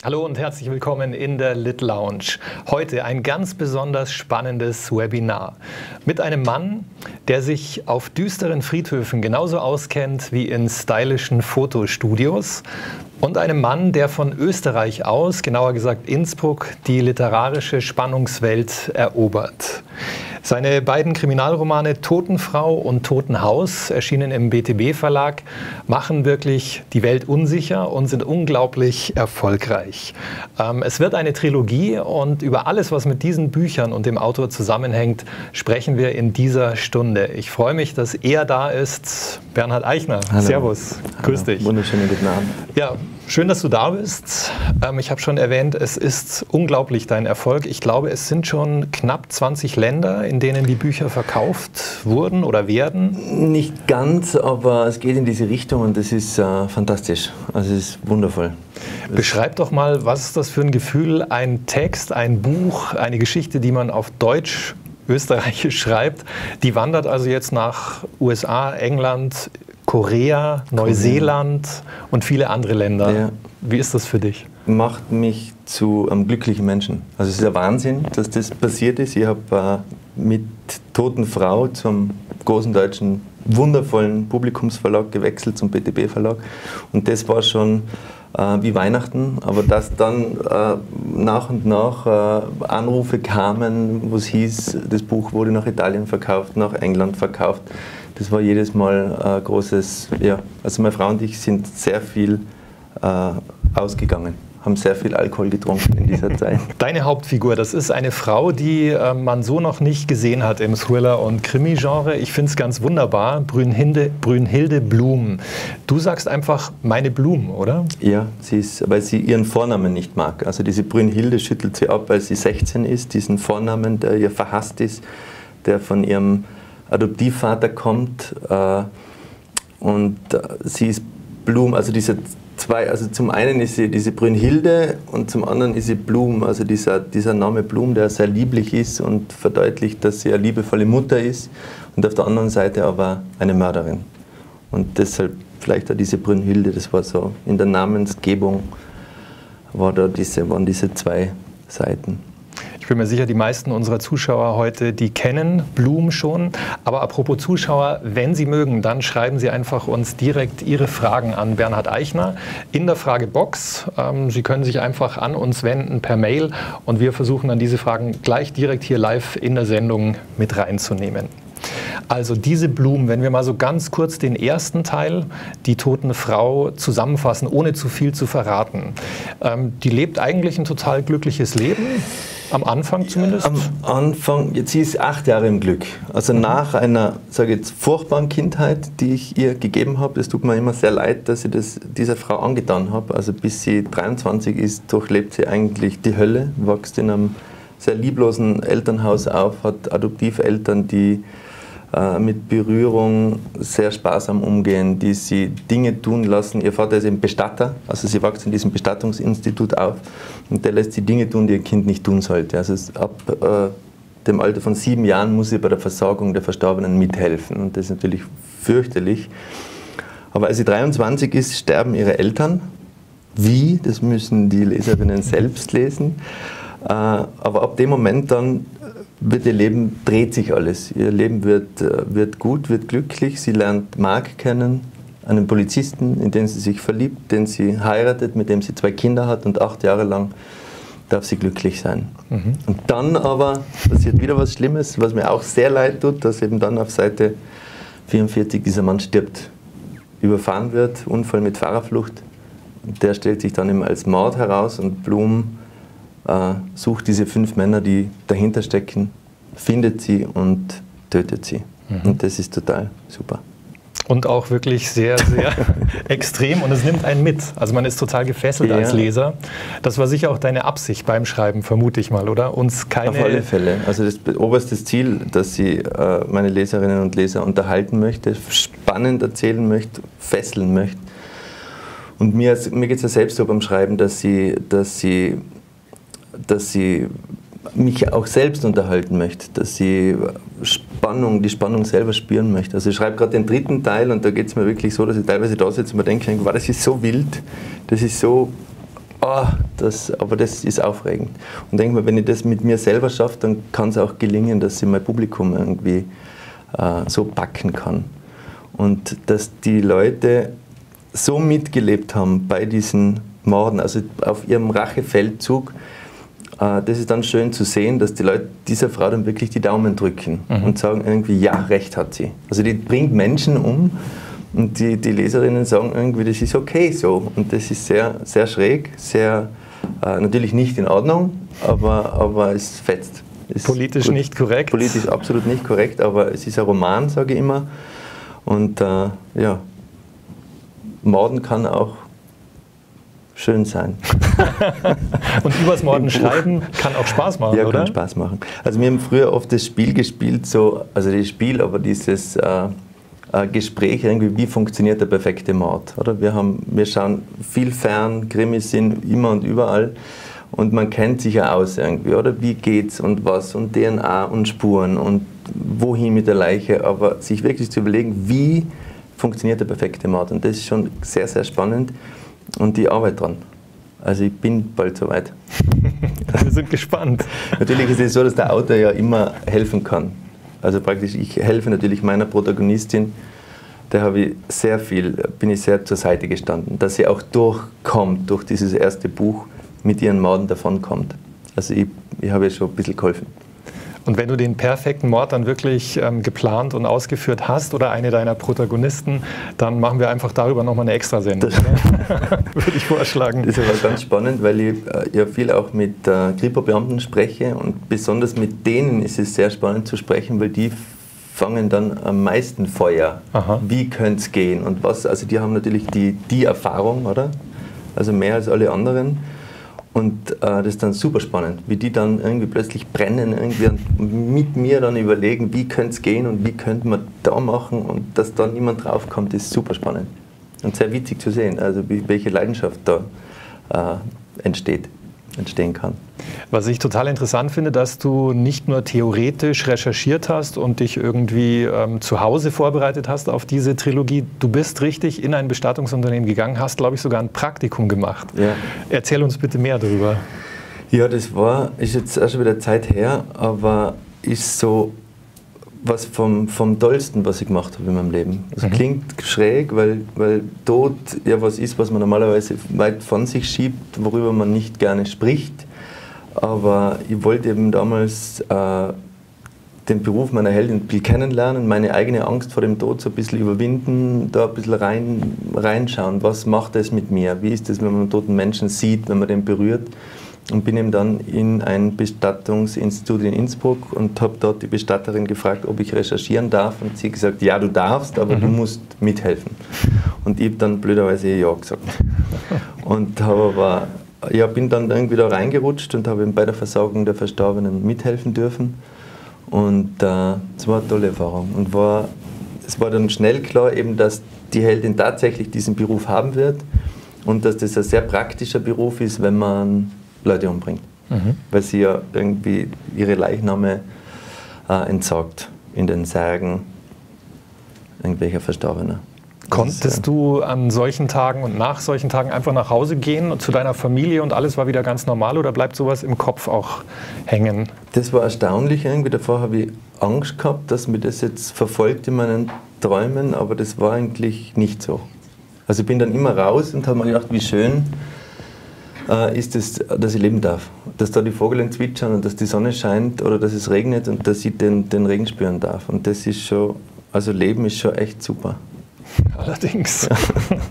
Hallo und herzlich willkommen in der Lit Lounge. Heute ein ganz besonders spannendes Webinar mit einem Mann, der sich auf düsteren Friedhöfen genauso auskennt wie in stylischen Fotostudios, und einem Mann, der von Österreich aus, genauer gesagt Innsbruck, die literarische Spannungswelt erobert. Seine beiden Kriminalromane Totenfrau und Totenhaus, erschienen im BTB Verlag, machen wirklich die Welt unsicher und sind unglaublich erfolgreich. Es wird eine Trilogie und über alles, was mit diesen Büchern und dem Autor zusammenhängt, sprechen wir in dieser Stunde. Ich freue mich, dass er da ist. Bernhard Eichner, hallo. Servus, grüß dich. Wunderschönen guten Abend. Ja, schön, dass du da bist. Ich habe schon erwähnt, es ist unglaublich dein Erfolg. Ich glaube, es sind schon knapp 20 Länder, in denen die Bücher verkauft wurden oder werden. Nicht ganz, aber es geht in diese Richtung und das ist fantastisch. Also es ist wundervoll. Beschreib doch mal, was ist das für ein Gefühl, ein Text, ein Buch, eine Geschichte, die man auf Deutsch, Österreichisch schreibt, die wandert also jetzt nach USA, England, Korea, Neuseeland und viele andere Länder. Ja. Wie ist das für dich? Macht mich zu einem glücklichen Menschen. Also es ist ein Wahnsinn, dass das passiert ist. Ich habe mit Totenfrau zum großen deutschen wundervollen Publikumsverlag gewechselt, zum BTB Verlag. Und das war schon wie Weihnachten, aber dass dann nach und nach Anrufe kamen, wo es hieß, das Buch wurde nach Italien verkauft, nach England verkauft. Das war jedes Mal großes, ja, also meine Frau und ich sind sehr viel ausgegangen, haben sehr viel Alkohol getrunken in dieser Zeit. Deine Hauptfigur, das ist eine Frau, die man so noch nicht gesehen hat im Thriller- und Krimi-Genre. Ich finde es ganz wunderbar, Brünnhilde Blum. Du sagst einfach meine Blum, oder? Ja, weil sie ihren Vornamen nicht mag. Also diese Brünnhilde schüttelt sie ab, weil sie 16 ist, diesen Vornamen, der ihr verhasst ist, der von ihrem Adoptivvater kommt, und sie ist Blum, also diese zwei, also zum einen ist sie diese Brünnhilde und zum anderen ist sie Blum, also dieser Name Blum, der sehr lieblich ist und verdeutlicht, dass sie eine liebevolle Mutter ist und auf der anderen Seite aber eine Mörderin. Und deshalb vielleicht auch diese Brünnhilde, das war so, in der Namensgebung waren diese zwei Seiten. Ich bin mir sicher, die meisten unserer Zuschauer heute, die kennen Blum schon. Aber apropos Zuschauer, wenn Sie mögen, dann schreiben Sie einfach uns direkt Ihre Fragen an Bernhard Eichner in der Fragebox. Sie können sich einfach an uns wenden per Mail und wir versuchen dann diese Fragen gleich direkt hier live in der Sendung mit reinzunehmen. Also diese Blum, wenn wir mal so ganz kurz den ersten Teil, die Totenfrau, zusammenfassen, ohne zu viel zu verraten. Die lebt eigentlich ein total glückliches Leben. Am Anfang zumindest? Am Anfang, jetzt sie ist 8 Jahre im Glück. Also nach einer, sage ich jetzt, furchtbaren Kindheit, die ich ihr gegeben habe. Es tut mir immer sehr leid, dass ich das dieser Frau angetan habe. Also bis sie 23 ist, durchlebt sie eigentlich die Hölle, wächst in einem sehr lieblosen Elternhaus auf, hat Adoptiveltern, die mit Berührung sehr sparsam umgehen, die sie Dinge tun lassen. Ihr Vater ist eben Bestatter, also sie wächst in diesem Bestattungsinstitut auf und der lässt sie Dinge tun, die ihr Kind nicht tun sollte. Also ab dem Alter von 7 Jahren muss sie bei der Versorgung der Verstorbenen mithelfen und das ist natürlich fürchterlich. Aber als sie 23 ist, sterben ihre Eltern. Wie? Das müssen die Leserinnen selbst lesen. Aber ab dem Moment dann wird ihr Leben, dreht sich alles. Ihr Leben wird gut, wird glücklich. Sie lernt Mark kennen, einen Polizisten, in den sie sich verliebt, den sie heiratet, mit dem sie 2 Kinder hat und 8 Jahre lang darf sie glücklich sein. Mhm. Und dann aber passiert wieder was Schlimmes, was mir auch sehr leid tut, dass eben dann auf Seite 44 dieser Mann stirbt. Überfahren wird, Unfall mit Fahrerflucht. Und der stellt sich dann eben als Mord heraus und Blum sucht diese 5 Männer, die dahinter stecken, findet sie und tötet sie. Mhm. Und das ist total super. Und auch wirklich sehr, sehr extrem und es nimmt einen mit. Also man ist total gefesselt als Leser. Das war sicher auch deine Absicht beim Schreiben, vermute ich mal, oder? Uns keine... Auf alle Fälle. Also das oberste Ziel, dass sie meine Leserinnen und Leser unterhalten möchte, spannend erzählen möchte, fesseln möchte. Und mir geht es ja selbst so beim Schreiben, dass sie mich auch selbst unterhalten möchte, dass sie die Spannung selber spüren möchte. Also ich schreibe gerade den 3. Teil und da geht es mir wirklich so, dass ich teilweise da sitze und mir denke, wow, das ist so wild, das ist so, aber das ist aufregend. Und denke mal, wenn ich das mit mir selber schaffe, dann kann es auch gelingen, dass ich mein Publikum irgendwie so packen kann. Und dass die Leute so mitgelebt haben bei diesen Morden, also auf ihrem Rachefeldzug, das ist dann schön zu sehen, dass die Leute dieser Frau dann wirklich die Daumen drücken und sagen irgendwie, ja, recht hat sie. Also die bringt Menschen um und die Leserinnen sagen irgendwie, das ist okay so. Und das ist sehr, sehr schräg, sehr, natürlich nicht in Ordnung, aber es fetzt. Ist politisch gut. Nicht korrekt. Politisch absolut nicht korrekt, aber es ist ein Roman, sage ich immer. Und ja, Morden kann auch schön sein. Und übers Morden schreiben kann auch Spaß machen, ja, oder? Ja, kann Spaß machen. Also wir haben früher oft das Spiel gespielt, so, also das Spiel, aber dieses Gespräch irgendwie, wie funktioniert der perfekte Mord, oder? Wir schauen viel fern, Krimis sind immer und überall. Und man kennt sich ja aus irgendwie, oder? Wie geht's und was und DNA und Spuren und wohin mit der Leiche, aber sich wirklich zu überlegen, wie funktioniert der perfekte Mord. Und das ist schon sehr, sehr spannend und die Arbeit dran. Also ich bin bald soweit. Wir sind gespannt. Natürlich ist es so, dass der Autor ja immer helfen kann. Also praktisch, ich helfe natürlich meiner Protagonistin, da bin ich sehr zur Seite gestanden, dass sie auch durchkommt, durch dieses erste Buch, mit ihren Morden davonkommt. Also ich habe ihr schon ein bisschen geholfen. Und wenn du den perfekten Mord dann wirklich geplant und ausgeführt hast oder eine deiner Protagonisten, dann machen wir einfach darüber nochmal eine Extrasendung. Würde ich vorschlagen. Das ist aber ganz spannend, weil ich ja viel auch mit Kripo-Beamten spreche und besonders mit denen ist es sehr spannend zu sprechen, weil die fangen dann am meisten Feuer. Aha. Wie könnte es gehen und was, also die haben natürlich die Erfahrung, oder? Also mehr als alle anderen. Und das ist dann super spannend, wie die dann irgendwie plötzlich brennen irgendwie und mit mir dann überlegen, wie könnte es gehen und wie könnte man da machen und dass da niemand draufkommt, ist super spannend. Und sehr witzig zu sehen, also welche Leidenschaft da entstehen kann. Was ich total interessant finde, dass du nicht nur theoretisch recherchiert hast und dich irgendwie zu Hause vorbereitet hast auf diese Trilogie. Du bist richtig in ein Bestattungsunternehmen gegangen, hast, glaube ich, sogar ein Praktikum gemacht. Ja. Erzähl uns bitte mehr darüber. Ja, ist jetzt auch schon wieder Zeit her, aber ist so was vom Tollsten, was ich gemacht habe in meinem Leben. Das klingt schräg, weil Tod ja was ist, was man normalerweise weit von sich schiebt, worüber man nicht gerne spricht. Aber ich wollte eben damals den Beruf meiner Heldin ein bisschen kennenlernen, meine eigene Angst vor dem Tod so ein bisschen überwinden, da ein bisschen reinschauen, was macht das mit mir, wie ist das, wenn man einen toten Menschen sieht, wenn man den berührt. Und bin eben dann in ein Bestattungsinstitut in Innsbruck und habe dort die Bestatterin gefragt, ob ich recherchieren darf. Und sie hat gesagt, ja, du darfst, aber du musst mithelfen. Und ich habe dann blöderweise ja gesagt. Und bin dann irgendwie da reingerutscht und habe bei der Versorgung der Verstorbenen mithelfen dürfen. Und es war eine tolle Erfahrung. Und es war dann schnell klar, eben, dass die Heldin tatsächlich diesen Beruf haben wird und dass das ein sehr praktischer Beruf ist, wenn man Leute umbringt. Weil sie ja irgendwie ihre Leichname entsorgt in den Särgen irgendwelcher Verstorbener. Konntest du an solchen Tagen und nach solchen Tagen einfach nach Hause gehen und zu deiner Familie und alles war wieder ganz normal oder bleibt sowas im Kopf auch hängen? Das war erstaunlich irgendwie. Davor habe ich Angst gehabt, dass mir das jetzt verfolgt in meinen Träumen, aber das war eigentlich nicht so. Also ich bin dann immer raus und habe mir gedacht, wie schön ist es, dass ich leben darf. Dass da die Vögel zwitschern und dass die Sonne scheint oder dass es regnet und dass ich den Regen spüren darf. Und das ist schon, also Leben ist schon echt super. Allerdings. Ja.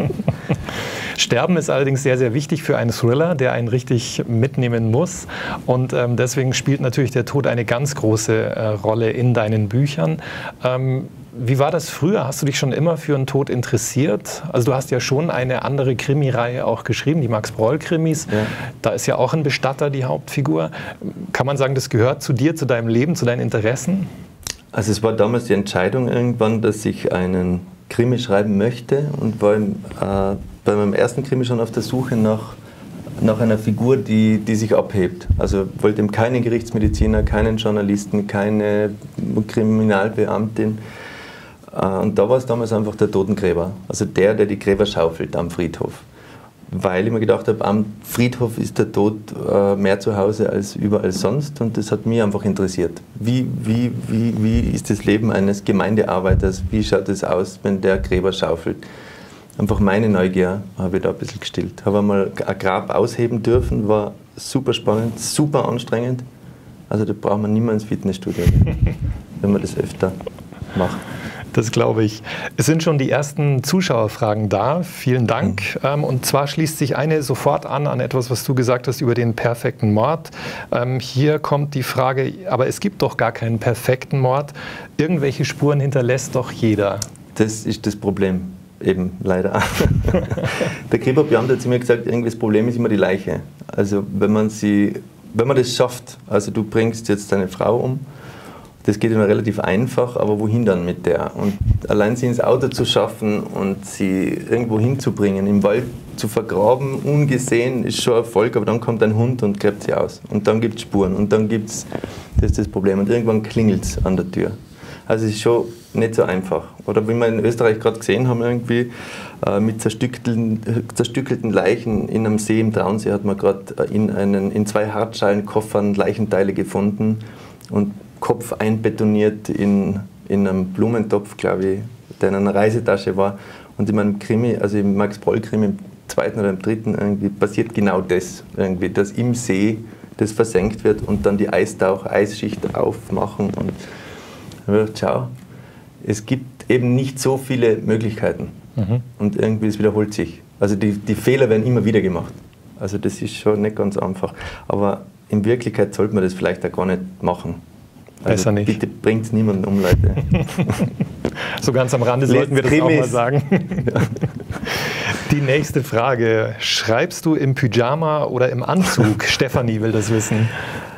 Sterben ist allerdings sehr, sehr wichtig für einen Thriller, der einen richtig mitnehmen muss. Und deswegen spielt natürlich der Tod eine ganz große Rolle in deinen Büchern. Wie war das früher? Hast du dich schon immer für den Tod interessiert? Also du hast ja schon eine andere Krimireihe auch geschrieben, die Max-Broll-Krimis. Ja. Da ist ja auch ein Bestatter die Hauptfigur. Kann man sagen, das gehört zu dir, zu deinem Leben, zu deinen Interessen? Also es war damals die Entscheidung irgendwann, dass ich einen Krimi schreiben möchte und war bei meinem ersten Krimi schon auf der Suche nach einer Figur, die sich abhebt. Also wollte eben keinen Gerichtsmediziner, keinen Journalisten, keine Kriminalbeamtin. Und da war es damals einfach der Totengräber, also der die Gräber schaufelt am Friedhof. weil ich mir gedacht habe, am Friedhof ist der Tod mehr zu Hause als überall sonst und das hat mich einfach interessiert. Wie ist das Leben eines Gemeindearbeiters? Wie schaut es aus, wenn der Gräber schaufelt? Einfach meine Neugier habe ich da ein bisschen gestillt. Habe einmal ein Grab ausheben dürfen, war super spannend, super anstrengend. Also da braucht man nicht mehr ins Fitnessstudio gehen, wenn man das öfter macht. Das glaube ich. Es sind schon die ersten Zuschauerfragen da. Vielen Dank. Und zwar schließt sich eine sofort an etwas, was du gesagt hast über den perfekten Mord. Hier kommt die Frage, aber es gibt doch gar keinen perfekten Mord. Irgendwelche Spuren hinterlässt doch jeder. Das ist das Problem, eben leider. Der Kripo-Beamte hat zu mir gesagt, irgendwie das Problem ist immer die Leiche. Also wenn man das schafft, also du bringst jetzt deine Frau um, das geht immer relativ einfach, aber wohin dann mit der? Und allein sie ins Auto zu schaffen und sie irgendwo hinzubringen, im Wald zu vergraben, ungesehen, ist schon Erfolg, aber dann kommt ein Hund und gräbt sie aus. Und dann gibt es Spuren und dann gibt es, das ist das Problem, und irgendwann klingelt es an der Tür. Also es ist schon nicht so einfach. Oder wie wir in Österreich gerade gesehen haben, irgendwie mit zerstückelten Leichen in einem See im Traunsee hat man gerade in 2 Hartschalen-Koffern Leichenteile gefunden und Kopf einbetoniert in einem Blumentopf, glaube ich, der in einer Reisetasche war. Und in meinem Krimi, also im Max-Proll-Krimi, im 2. oder im 3. irgendwie passiert genau das, irgendwie, dass im See das versenkt wird und dann die Eisschicht aufmachen. Und schau, es gibt eben nicht so viele Möglichkeiten. Und irgendwie, es wiederholt sich. Also die Fehler werden immer wieder gemacht. Also das ist schon nicht ganz einfach. Aber in Wirklichkeit sollte man das vielleicht auch gar nicht machen. Also besser nicht. Bitte bringt es niemanden um, Leute. So ganz am Rande sollten wir das auch mal sagen. Ja. Die nächste Frage. Schreibst du im Pyjama oder im Anzug? Stefanie will das wissen.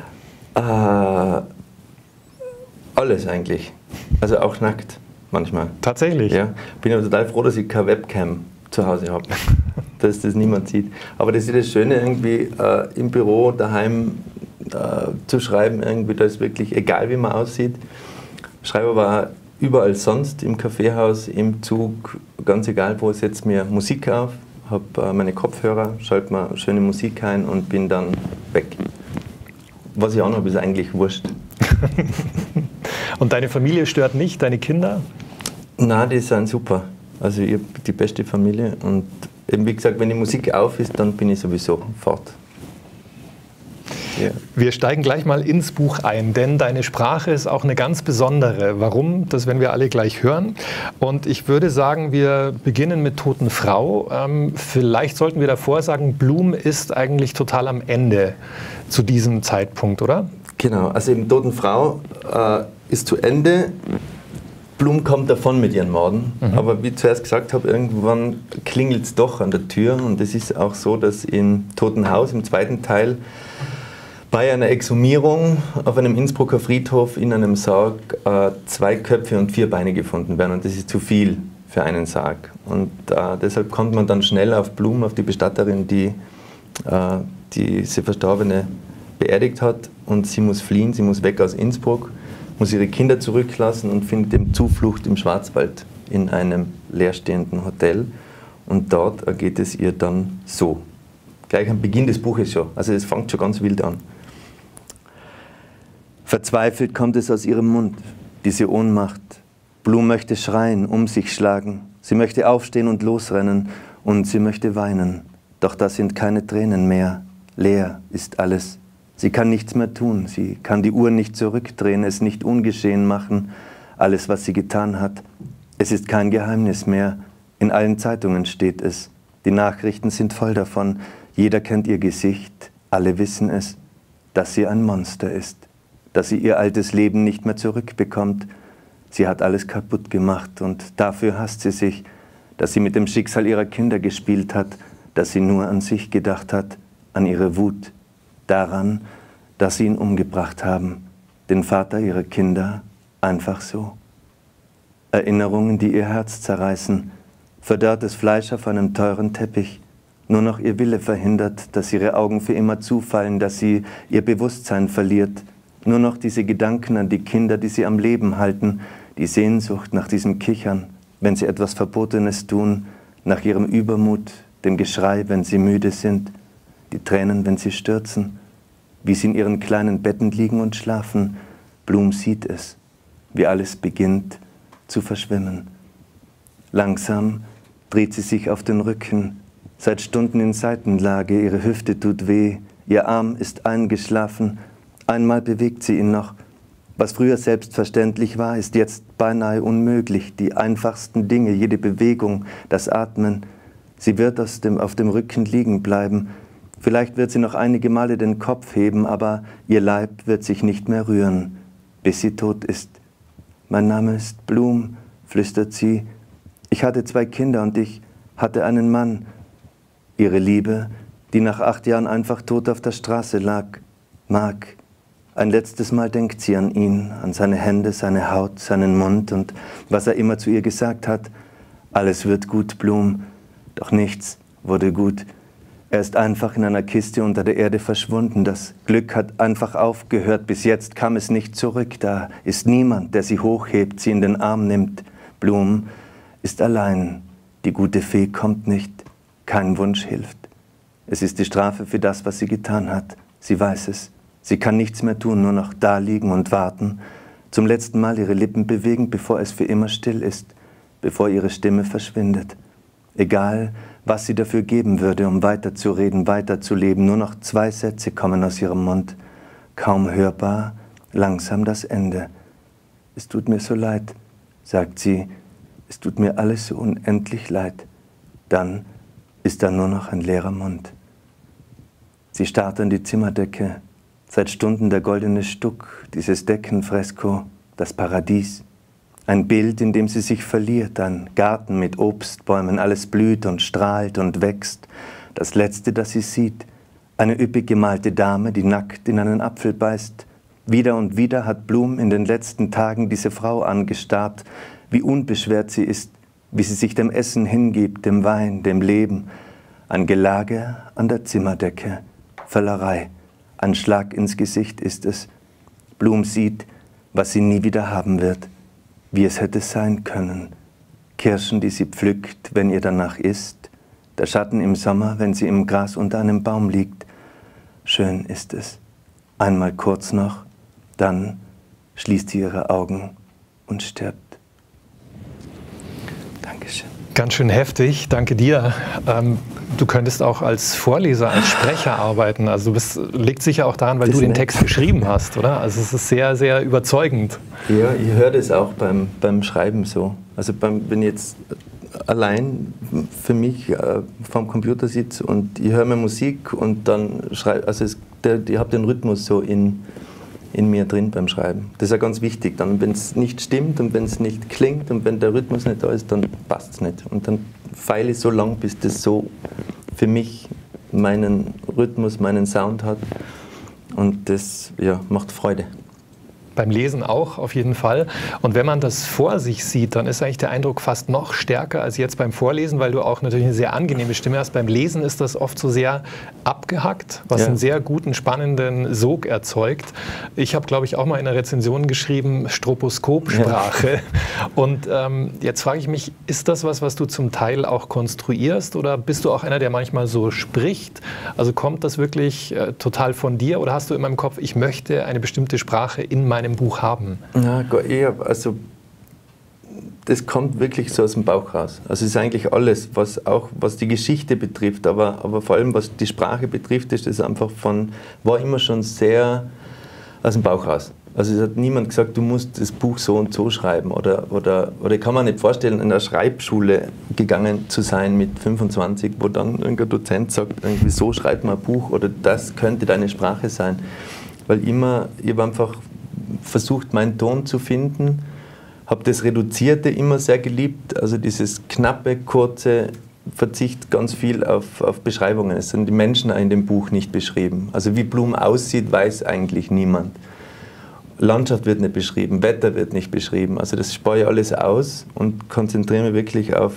Alles eigentlich. Also auch nackt manchmal. Tatsächlich? Ja. Bin aber total froh, dass ich keine Webcam zu Hause habe. Dass das niemand sieht. Aber das ist das Schöne irgendwie im Büro, daheim zu schreiben, irgendwie, da ist wirklich egal, wie man aussieht. Schreibe aber auch überall sonst, im Kaffeehaus, im Zug, ganz egal wo, setze mir Musik auf, habe meine Kopfhörer, schalte mir schöne Musik ein und bin dann weg. Was ich auch noch habe, ist eigentlich wurscht. Und deine Familie stört nicht, deine Kinder? Nein, die sind super. Also ich habe die beste Familie und eben wie gesagt, wenn die Musik auf ist, dann bin ich sowieso fort. Ja. Wir steigen gleich mal ins Buch ein, denn deine Sprache ist auch eine ganz besondere. Warum? Das werden wir alle gleich hören. Und ich würde sagen, wir beginnen mit Toten Frau. Vielleicht sollten wir davor sagen, Blum ist eigentlich total am Ende zu diesem Zeitpunkt, oder? Genau, also eben Toten Frau ist zu Ende. Blum kommt davon mit ihren Morden, aber wie ich zuerst gesagt habe, irgendwann klingelt es doch an der Tür und es ist auch so, dass im Toten Haus, im 2. Teil, bei einer Exhumierung auf einem Innsbrucker Friedhof in einem Sarg 2 Köpfe und 4 Beine gefunden werden und das ist zu viel für einen Sarg. Und deshalb kommt man dann schnell auf Blum, auf die Bestatterin, die diese Verstorbene beerdigt hat und sie muss fliehen, sie muss weg aus Innsbruck, muss ihre Kinder zurücklassen und findet eben Zuflucht im Schwarzwald in einem leerstehenden Hotel und dort ergeht es ihr dann so. Gleich am Beginn des Buches schon, also es fängt schon ganz wild an. Verzweifelt kommt es aus ihrem Mund, diese Ohnmacht. Blum möchte schreien, um sich schlagen. Sie möchte aufstehen und losrennen und sie möchte weinen. Doch das sind keine Tränen mehr. Leer ist alles. Sie kann nichts mehr tun. Sie kann die Uhr nicht zurückdrehen, es nicht ungeschehen machen. Alles, was sie getan hat. Es ist kein Geheimnis mehr. In allen Zeitungen steht es. Die Nachrichten sind voll davon. Jeder kennt ihr Gesicht. Alle wissen es, dass sie ein Monster ist. Dass sie ihr altes Leben nicht mehr zurückbekommt. Sie hat alles kaputt gemacht und dafür hasst sie sich, dass sie mit dem Schicksal ihrer Kinder gespielt hat, dass sie nur an sich gedacht hat, an ihre Wut, daran, dass sie ihn umgebracht haben, den Vater ihrer Kinder, einfach so. Erinnerungen, die ihr Herz zerreißen, verdörrtes Fleisch auf einem teuren Teppich, nur noch ihr Wille verhindert, dass ihre Augen für immer zufallen, dass sie ihr Bewusstsein verliert, nur noch diese Gedanken an die Kinder, die sie am Leben halten, die Sehnsucht nach diesem Kichern, wenn sie etwas Verbotenes tun, nach ihrem Übermut, dem Geschrei, wenn sie müde sind, die Tränen, wenn sie stürzen, wie sie in ihren kleinen Betten liegen und schlafen. Blum sieht es, wie alles beginnt zu verschwimmen. Langsam dreht sie sich auf den Rücken, seit Stunden in Seitenlage, ihre Hüfte tut weh, ihr Arm ist eingeschlafen, einmal bewegt sie ihn noch. Was früher selbstverständlich war, ist jetzt beinahe unmöglich. Die einfachsten Dinge, jede Bewegung, das Atmen. Sie wird auf dem Rücken liegen bleiben. Vielleicht wird sie noch einige Male den Kopf heben, aber ihr Leib wird sich nicht mehr rühren, bis sie tot ist. Mein Name ist Blum, flüstert sie. Ich hatte 2 Kinder und ich hatte einen Mann. Ihre Liebe, die nach 8 Jahren einfach tot auf der Straße lag. Mark. Ein letztes Mal denkt sie an ihn, an seine Hände, seine Haut, seinen Mund und was er immer zu ihr gesagt hat. Alles wird gut, Blum. Doch nichts wurde gut. Er ist einfach in einer Kiste unter der Erde verschwunden. Das Glück hat einfach aufgehört. Bis jetzt kam es nicht zurück. Da ist niemand, der sie hochhebt, sie in den Arm nimmt. Blum ist allein. Die gute Fee kommt nicht. Kein Wunsch hilft. Es ist die Strafe für das, was sie getan hat. Sie weiß es. Sie kann nichts mehr tun, nur noch da liegen und warten. Zum letzten Mal ihre Lippen bewegen, bevor es für immer still ist. Bevor ihre Stimme verschwindet. Egal, was sie dafür geben würde, um weiterzureden, weiterzuleben. Nur noch 2 Sätze kommen aus ihrem Mund. Kaum hörbar, langsam das Ende. Es tut mir so leid, sagt sie. Es tut mir alles so unendlich leid. Dann ist da nur noch ein leerer Mund. Sie starrt an die Zimmerdecke. Seit Stunden der goldene Stuck, dieses Deckenfresko, das Paradies. Ein Bild, in dem sie sich verliert, ein Garten mit Obstbäumen, alles blüht und strahlt und wächst. Das Letzte, das sie sieht, eine üppig gemalte Dame, die nackt in einen Apfel beißt. Wieder und wieder hat Blum in den letzten Tagen diese Frau angestarrt, wie unbeschwert sie ist, wie sie sich dem Essen hingibt, dem Wein, dem Leben. Ein Gelage an der Zimmerdecke, Völlerei, ein Schlag ins Gesicht ist es. Blum sieht, was sie nie wieder haben wird, wie es hätte sein können. Kirschen, die sie pflückt, wenn ihr danach ist, der Schatten im Sommer, wenn sie im Gras unter einem Baum liegt. Schön ist es. Einmal kurz noch, dann schließt sie ihre Augen und stirbt. Dankeschön. Ganz schön heftig, danke dir. Du könntest auch als Vorleser, als Sprecher arbeiten. Also liegt sicher auch daran, weil du den Text geschrieben hast, oder? Also es ist sehr, sehr überzeugend. Ja, ich höre das auch beim Schreiben so. Also wenn ich jetzt allein für mich vorm Computer sitze und ich höre mir Musik und dann schreibe, also ich habe den Rhythmus so in mir drin beim Schreiben. Das ist ja ganz wichtig. Dann, wenn es nicht stimmt und wenn es nicht klingt und wenn der Rhythmus nicht da ist, dann passt es nicht. Und dann feile ich so lang, bis das so für mich meinen Rhythmus, meinen Sound hat. Und das macht Freude. Beim Lesen auch, auf jeden Fall. Und wenn man das vor sich sieht, dann ist eigentlich der Eindruck fast noch stärker als jetzt beim Vorlesen, weil du auch natürlich eine sehr angenehme Stimme hast. Beim Lesen ist das oft so sehr abgehackt, was einen sehr guten, spannenden Sog erzeugt. Ich habe, glaube ich, auch mal in einer Rezension geschrieben, Stroboskopsprache. Ja. Und jetzt frage ich mich, ist das was du zum Teil auch konstruierst oder bist du auch einer, der manchmal so spricht? Also kommt das wirklich total von dir oder hast du immer im Kopf, ich möchte eine bestimmte Sprache in meinem Buch haben? Na, also das kommt wirklich so aus dem Bauch raus. Also es ist eigentlich alles, was die Geschichte betrifft, aber vor allem was die Sprache betrifft, ist das einfach war immer schon sehr aus dem Bauch raus. Also es hat niemand gesagt, du musst das Buch so und so schreiben oder ich kann mir nicht vorstellen, in einer Schreibschule gegangen zu sein mit 25, wo dann irgendein Dozent sagt, irgendwie so schreibt man ein Buch oder das könnte deine Sprache sein. Weil ich habe einfach versucht, meinen Ton zu finden, habe das Reduzierte immer sehr geliebt, also dieses knappe, kurze, Verzicht ganz viel auf Beschreibungen. Es sind die Menschen auch in dem Buch nicht beschrieben. Also wie Blum aussieht, weiß eigentlich niemand. Landschaft wird nicht beschrieben, Wetter wird nicht beschrieben. Also das spare ich alles aus und konzentriere mich wirklich auf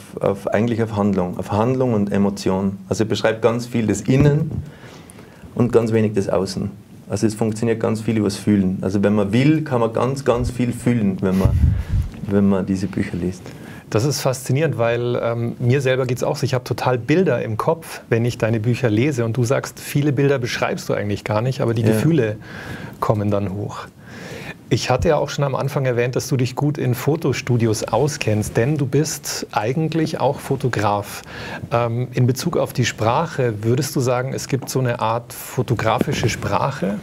Handlung und Emotion. Also ich beschreibe ganz viel das Innen und ganz wenig das Außen. Also es funktioniert ganz viel übers Fühlen. Also wenn man will, kann man ganz, ganz viel fühlen, wenn man diese Bücher liest. Das ist faszinierend, weil mir selber geht es auch so. Ich habe total Bilder im Kopf, wenn ich deine Bücher lese. Und du sagst, viele Bilder beschreibst du eigentlich gar nicht, aber die Gefühle kommen dann hoch. Ich hatte ja auch schon am Anfang erwähnt, dass du dich gut in Fotostudios auskennst, denn du bist eigentlich auch Fotograf. In Bezug auf die Sprache, würdest du sagen, es gibt so eine Art fotografische Sprache?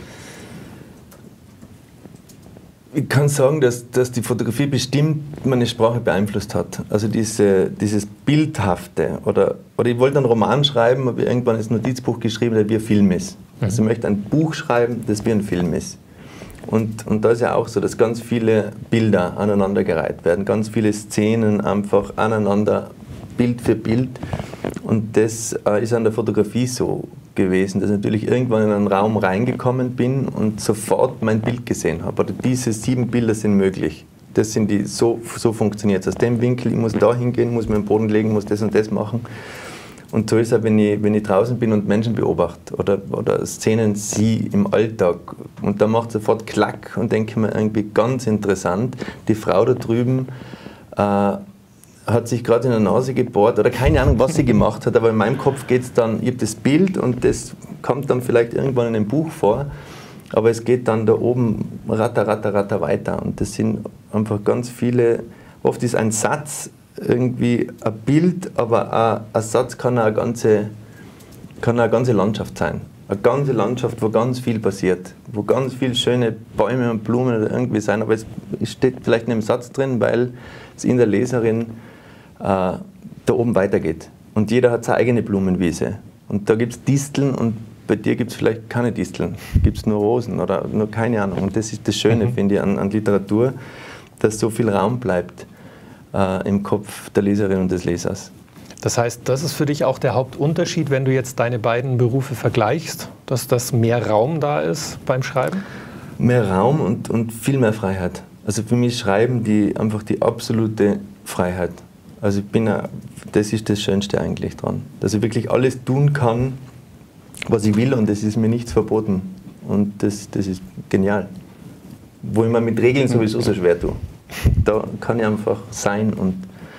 Ich kann sagen, dass die Fotografie bestimmt meine Sprache beeinflusst hat. Also dieses Bildhafte. Oder ich wollte einen Roman schreiben, habe irgendwann ein Notizbuch geschrieben, das wie ein Film ist. Also ich möchte ein Buch schreiben, das wie ein Film ist. Und da ist ja auch so, dass ganz viele Bilder aneinandergereiht werden, ganz viele Szenen einfach aneinander, Bild für Bild. Und das ist an der Fotografie so gewesen, dass ich natürlich irgendwann in einen Raum reingekommen bin und sofort mein Bild gesehen habe. Oder diese 7 Bilder sind möglich. Das sind die, so funktioniert es. Aus dem Winkel, ich muss da hingehen, muss mir den Boden legen, muss das und das machen. Und so ist es auch, wenn ich draußen bin und Menschen beobachte oder Szenen sehe im Alltag. Und da macht es sofort Klack und denke mir irgendwie ganz interessant, die Frau da drüben hat sich gerade in der Nase gebohrt oder keine Ahnung, was sie gemacht hat, aber in meinem Kopf geht es dann, ich habe das Bild und das kommt dann vielleicht irgendwann in einem Buch vor, aber es geht dann da oben ratter weiter und das sind einfach ganz viele, oft ist ein Satz irgendwie ein Bild, aber auch ein Satz kann auch eine ganze Landschaft sein. Eine ganze Landschaft, wo ganz viel passiert, wo ganz viele schöne Bäume und Blumen oder irgendwie sein, aber es steht vielleicht in einem Satz drin, weil es in der Leserin da oben weitergeht. Und jeder hat seine eigene Blumenwiese. Und da gibt es Disteln und bei dir gibt es vielleicht keine Disteln, gibt es nur Rosen oder nur keine Ahnung. Und das ist das Schöne, finde ich, an Literatur, dass so viel Raum bleibt im Kopf der Leserin und des Lesers. Das heißt, das ist für dich auch der Hauptunterschied, wenn du jetzt deine beiden Berufe vergleichst, dass mehr Raum da ist beim Schreiben? Mehr Raum und viel mehr Freiheit. Also für mich Schreiben einfach die absolute Freiheit. Also das ist das Schönste eigentlich dran. Dass ich wirklich alles tun kann, was ich will und es ist mir nichts verboten. Und das ist genial. Wo ich mir mit Regeln sowieso so schwer tue. Da kann ich einfach sein und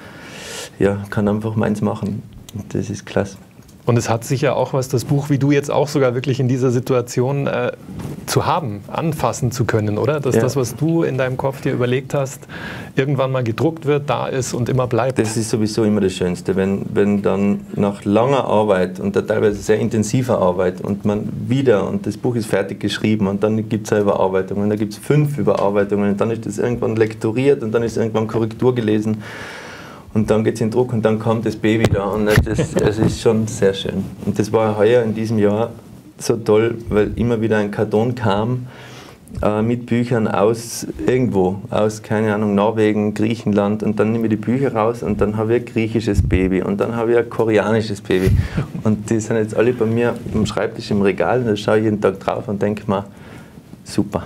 kann einfach meins machen. Und das ist klasse. Und es hat sicher auch was, das Buch, wie du jetzt auch sogar wirklich in dieser Situation zu haben, anfassen zu können, oder? Dass das, was du in deinem Kopf dir überlegt hast, irgendwann mal gedruckt wird, da ist und immer bleibt. Das ist sowieso immer das Schönste, wenn dann nach langer Arbeit und teilweise sehr intensiver Arbeit und und das Buch ist fertig geschrieben und dann gibt es eine Überarbeitung und dann gibt es 5 Überarbeitungen und dann ist das irgendwann lektoriert und dann ist irgendwann Korrektur gelesen. Und dann geht es in Druck und dann kommt das Baby da und das ist schon sehr schön. Und das war heuer in diesem Jahr so toll, weil immer wieder ein Karton kam mit Büchern aus irgendwo, aus, keine Ahnung, Norwegen, Griechenland und dann nehme ich die Bücher raus und dann habe ich ein griechisches Baby und dann habe ich ein koreanisches Baby. Und die sind jetzt alle bei mir am Schreibtisch im Regal und da schaue ich jeden Tag drauf und denke mir, super.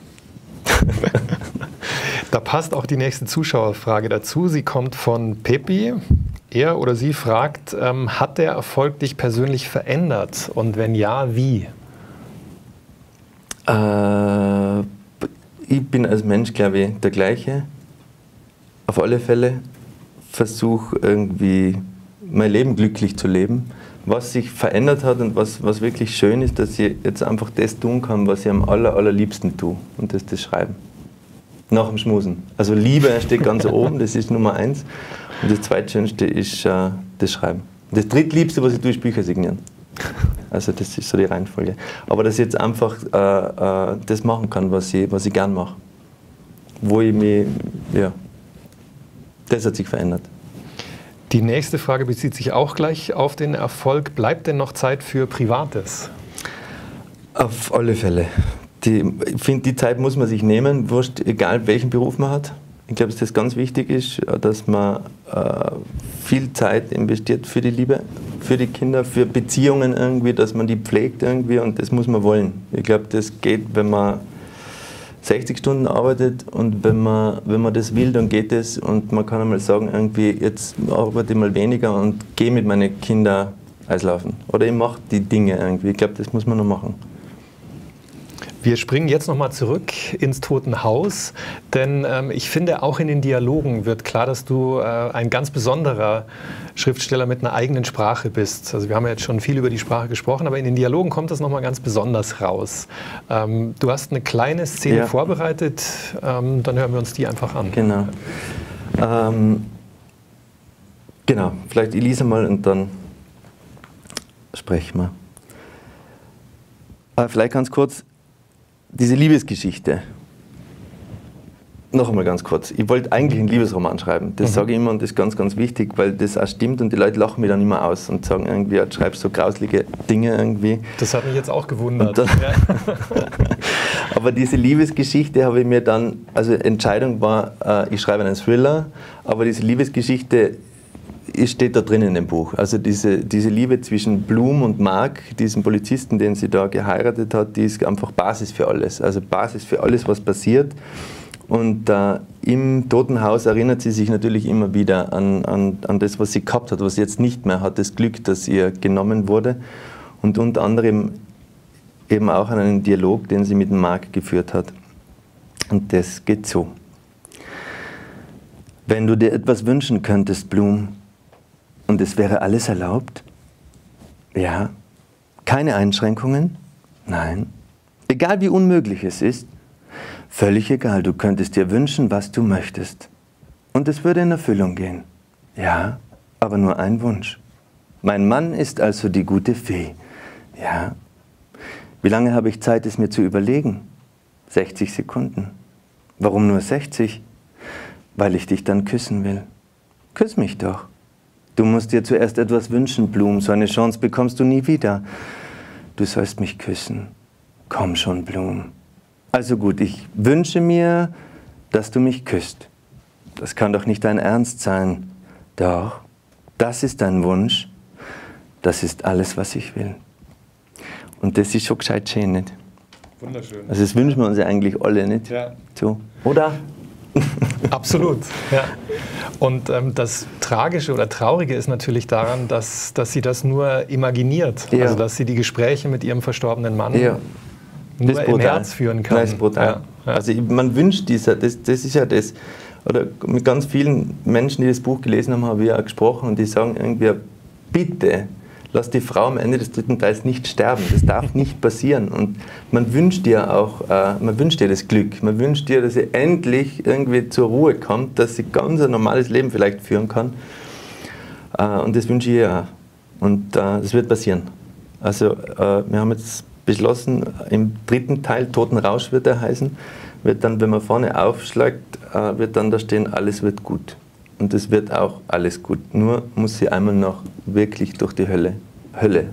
Da passt auch die nächste Zuschauerfrage dazu. Sie kommt von Pepi. Er oder sie fragt, hat der Erfolg dich persönlich verändert? Und wenn ja, wie? Ich bin als Mensch, glaube ich, der gleiche. Auf alle Fälle versuche irgendwie mein Leben glücklich zu leben. Was sich verändert hat und was wirklich schön ist, dass ich jetzt einfach das tun kann, was ich am allerliebsten tue. Und das ist das Schreiben. Nach dem Schmusen. Also Liebe steht ganz oben, das ist Nummer 1. Und das Zweitschönste ist das Schreiben. Das Drittliebste, was ich tue, ist Bücher signieren. Also das ist so die Reihenfolge. Aber dass ich jetzt einfach das machen kann, was ich gern mache. Wo ich mich, das hat sich verändert. Die nächste Frage bezieht sich auch gleich auf den Erfolg. Bleibt denn noch Zeit für Privates? Auf alle Fälle. Ich finde, die Zeit muss man sich nehmen, wurscht, egal welchen Beruf man hat. Ich glaube, dass das ganz wichtig ist, dass man viel Zeit investiert für die Liebe, für die Kinder, für Beziehungen irgendwie, dass man die pflegt irgendwie und das muss man wollen. Ich glaube, das geht, wenn man 60 Stunden arbeitet und wenn man das will, dann geht es und man kann einmal sagen, irgendwie, jetzt arbeite ich mal weniger und gehe mit meinen Kindern Eislaufen oder ich mache die Dinge irgendwie. Ich glaube, das muss man noch machen. Wir springen jetzt nochmal zurück ins Totenhaus, denn ich finde, auch in den Dialogen wird klar, dass du ein ganz besonderer Schriftsteller mit einer eigenen Sprache bist. Also wir haben ja jetzt schon viel über die Sprache gesprochen, aber in den Dialogen kommt das nochmal ganz besonders raus. Du hast eine kleine Szene vorbereitet, dann hören wir uns die einfach an. Genau. Genau, vielleicht ich lese mal und dann sprechen wir. Vielleicht ganz kurz, diese Liebesgeschichte. Noch einmal ganz kurz. Ich wollte eigentlich einen Liebesroman schreiben. Das sage ich immer und das ist ganz, ganz wichtig, weil das auch stimmt und die Leute lachen mich dann immer aus und sagen irgendwie, du schreibst so grauslige Dinge irgendwie. Das hat mich jetzt auch gewundert. Dann, aber diese Liebesgeschichte habe ich mir dann, also Entscheidung war, ich schreibe einen Thriller, aber diese Liebesgeschichte steht da drin in dem Buch. Also diese Liebe zwischen Blum und Mark, diesem Polizisten, den sie da geheiratet hat, die ist einfach Basis für alles. Also Basis für alles, was passiert. Und im Totenhaus erinnert sie sich natürlich immer wieder an das, was sie gehabt hat, was sie jetzt nicht mehr hat, das Glück, das ihr genommen wurde. Und unter anderem eben auch an einen Dialog, den sie mit dem Mark geführt hat. Und das geht so. Wenn du dir etwas wünschen könntest, Blum, und es wäre alles erlaubt? Ja. Keine Einschränkungen? Nein. Egal wie unmöglich es ist? Völlig egal, du könntest dir wünschen, was du möchtest. Und es würde in Erfüllung gehen. Ja, aber nur ein Wunsch. Mein Mann ist also die gute Fee. Ja. Wie lange habe ich Zeit, es mir zu überlegen? 60 Sekunden. Warum nur 60? Weil ich dich dann küssen will. Küss mich doch. Du musst dir zuerst etwas wünschen, Blum. So eine Chance bekommst du nie wieder. Du sollst mich küssen. Komm schon, Blum. Also gut, ich wünsche mir, dass du mich küsst. Das kann doch nicht dein Ernst sein. Doch, das ist dein Wunsch. Das ist alles, was ich will. Und das ist schon gescheit schön, nicht? Wunderschön. Also das wünschen wir uns ja eigentlich alle, nicht? Ja. So, oder? Absolut, ja. Und das Tragische oder Traurige ist natürlich daran, dass sie das nur imaginiert. Ja. Also dass sie die Gespräche mit ihrem verstorbenen Mann nur im Herz führen kann. Das ist brutal. Ja. Also man wünscht dieser, das ist ja das, oder mit ganz vielen Menschen, die das Buch gelesen haben, habe ich auch gesprochen und die sagen irgendwie, bitte, lass die Frau am Ende des 3. Teils nicht sterben. Das darf nicht passieren. Und man wünscht ihr auch, man wünscht ihr das Glück. Man wünscht ihr, dass sie endlich irgendwie zur Ruhe kommt, dass sie ganz ein normales Leben vielleicht führen kann. Und das wünsche ich ihr auch. Und das wird passieren. Also wir haben jetzt beschlossen, im 3. Teil, Totenrausch wird er heißen, wird dann, wenn man vorne aufschlägt, wird dann da stehen, alles wird gut. Und es wird auch alles gut. Nur muss sie einmal noch wirklich durch die Hölle. Hölle.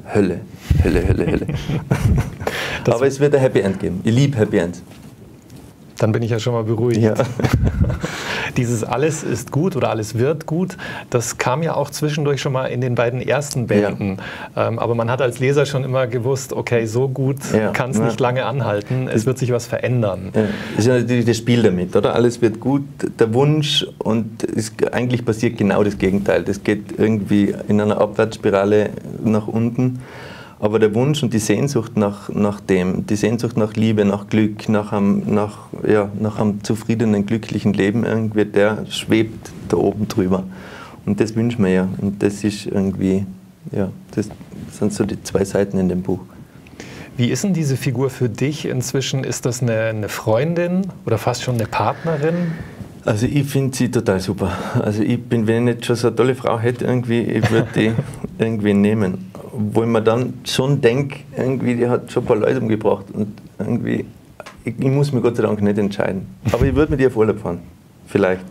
Aber es wird ein Happy End geben. Ich liebe Happy Ends. Dann bin ich ja schon mal beruhigt. Ja. Dieses alles ist gut oder alles wird gut, das kam ja auch zwischendurch schon mal in den beiden ersten Bänden. Ja. Aber man hat als Leser schon immer gewusst, okay, so gut kann es nicht lange anhalten, es wird sich was verändern. Ja. Das ist ja natürlich das Spiel damit, oder? Alles wird gut, der Wunsch, und eigentlich passiert genau das Gegenteil. Das geht irgendwie in einer Abwärtsspirale nach unten. Aber der Wunsch und die Sehnsucht nach dem, die Sehnsucht nach Liebe, nach Glück, nach einem zufriedenen, glücklichen Leben, irgendwie, der schwebt da oben drüber. Und das wünschen wir ja. Und das ist irgendwie, ja, das sind so die zwei Seiten in dem Buch. Wie ist denn diese Figur für dich inzwischen? Ist das eine Freundin oder fast schon eine Partnerin? Also ich finde sie total super. Also wenn ich nicht schon so eine tolle Frau hätte, ich würde die irgendwie nehmen. Wo ich mir dann schon denke, irgendwie, die hat schon ein paar Leute umgebracht und irgendwie, ich muss mich Gott sei Dank nicht entscheiden. Aber ich würde mit ihr auf Urlaub fahren. Vielleicht.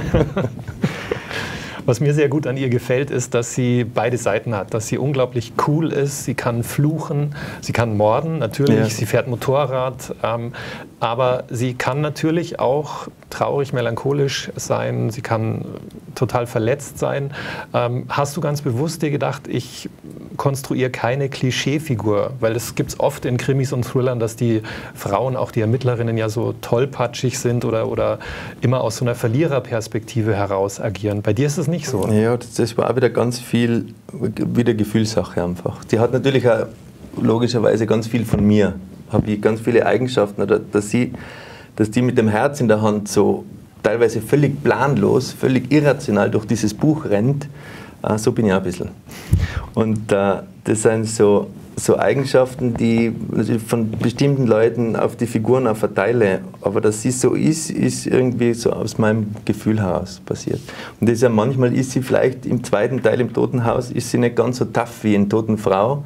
Was mir sehr gut an ihr gefällt, ist, dass sie beide Seiten hat, dass sie unglaublich cool ist, sie kann fluchen, sie kann morden, natürlich, sie fährt Motorrad, aber sie kann natürlich auch traurig, melancholisch sein, sie kann total verletzt sein. Hast du ganz bewusst dir gedacht, ich konstruiere keine Klischeefigur, weil das gibt es oft in Krimis und Thrillern, dass die Frauen, auch die Ermittlerinnen, ja so tollpatschig sind oder immer aus so einer Verliererperspektive heraus agieren. Bei dir ist es nicht so. Ja, das war auch wieder ganz viel wieder Gefühlssache einfach. Die hat natürlich auch logischerweise ganz viel von mir. habe ich ganz viele Eigenschaften, oder dass die mit dem Herz in der Hand so teilweise völlig planlos, völlig irrational durch dieses Buch rennt. So bin ich auch ein bisschen. Und das sind so Eigenschaften, die natürlich von bestimmten Leuten auf die Figuren auch verteile. Aber dass sie so ist irgendwie so aus meinem Gefühl heraus passiert. Und das ist ja manchmal, ist sie vielleicht im zweiten Teil im Totenhaus, ist sie nicht ganz so tough wie in Toten Frau.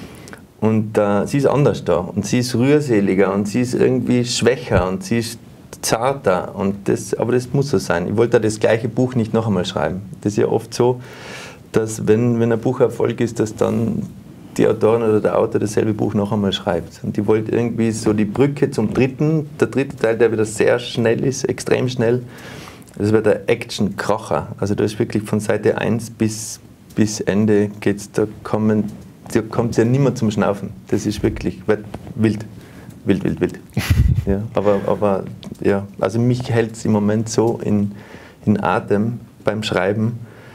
Und sie ist anders da. Und sie ist rührseliger und sie ist irgendwie schwächer und sie ist zarter. Aber das muss so sein. Ich wollte das gleiche Buch nicht noch einmal schreiben. Das ist ja oft so, dass wenn ein Buch Erfolg ist, dass dann die Autorin oder der Autor dasselbe Buch noch einmal schreibt. Und die wollte irgendwie so die Brücke zum dritten, der dritte Teil, der wieder sehr schnell ist, extrem schnell, das wird der Action-Kracher. Also da ist wirklich von Seite 1 bis Ende geht's, da kommt es ja nicht mehr zum Schnaufen. Das ist wirklich wild. Wild. Ja, aber ja, also mich hält es im Moment so in Atem beim Schreiben,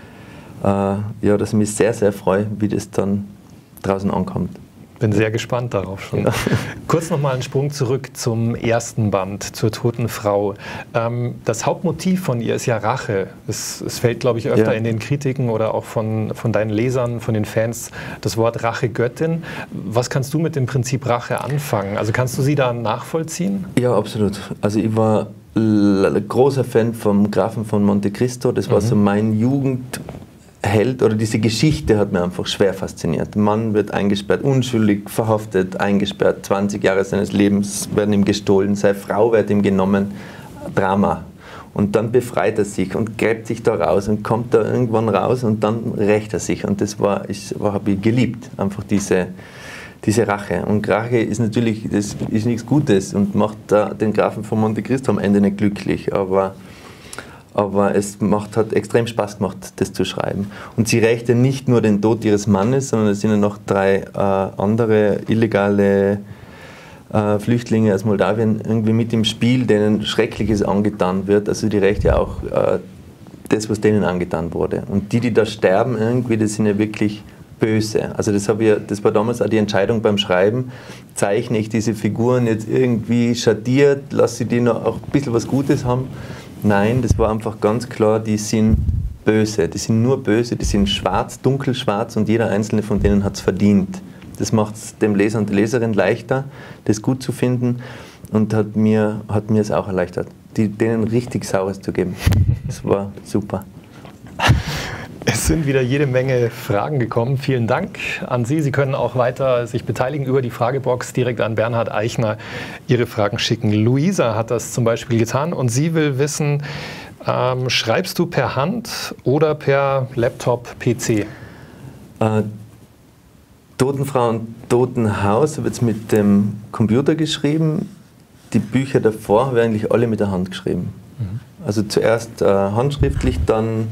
ja, dass ich mich sehr, sehr freue, wie das dann draußen ankommt. Bin sehr gespannt darauf schon. Ja. Kurz nochmal einen Sprung zurück zum ersten Band, zur Toten Frau. Das Hauptmotiv von ihr ist ja Rache. Es fällt, glaube ich, öfter in den Kritiken oder auch von deinen Lesern, von den Fans, das Wort Rachegöttin. Was kannst du mit dem Prinzip Rache anfangen? Also kannst du sie da nachvollziehen? Ja, absolut. Also ich war großer Fan vom Grafen von Monte Cristo. Das war so mein Jugendheld, oder diese Geschichte hat mir einfach schwer fasziniert. Ein Mann wird eingesperrt, unschuldig verhaftet, eingesperrt, 20 Jahre seines Lebens werden ihm gestohlen, seine Frau wird ihm genommen, Drama. Und dann befreit er sich und gräbt sich da raus und kommt da irgendwann raus und dann rächt er sich. Und das habe ich geliebt, einfach diese Rache. Und Rache ist natürlich, das ist nichts Gutes und macht den Grafen von Monte Cristo am Ende nicht glücklich, aber es hat extrem Spaß gemacht, das zu schreiben. Und sie rächte nicht nur den Tod ihres Mannes, sondern es sind ja noch 3 andere illegale Flüchtlinge aus Moldawien irgendwie mit im Spiel, denen Schreckliches angetan wird. Also die rächte auch das, was denen angetan wurde. Und die da sterben irgendwie, das sind ja wirklich böse. Also das war damals auch die Entscheidung beim Schreiben. Zeichne ich diese Figuren jetzt irgendwie schattiert, lasse ich die noch auch ein bisschen was Gutes haben? Nein, das war einfach ganz klar, die sind böse. Die sind nur böse, die sind schwarz, dunkelschwarz und jeder einzelne von denen hat es verdient. Das macht es dem Leser und der Leserin leichter, das gut zu finden und hat mir es auch erleichtert, denen richtig Saures zu geben. Das war super. Es sind wieder jede Menge Fragen gekommen. Vielen Dank an Sie. Sie können auch weiter sich beteiligen über die Fragebox direkt an Bernhard Eichner Ihre Fragen schicken. Luisa hat das zum Beispiel getan und sie will wissen, schreibst du per Hand oder per Laptop, PC? Totenfrau und Totenhaus habe ich jetzt mit dem Computer geschrieben. Die Bücher davor habe ich eigentlich alle mit der Hand geschrieben. Also zuerst handschriftlich, dann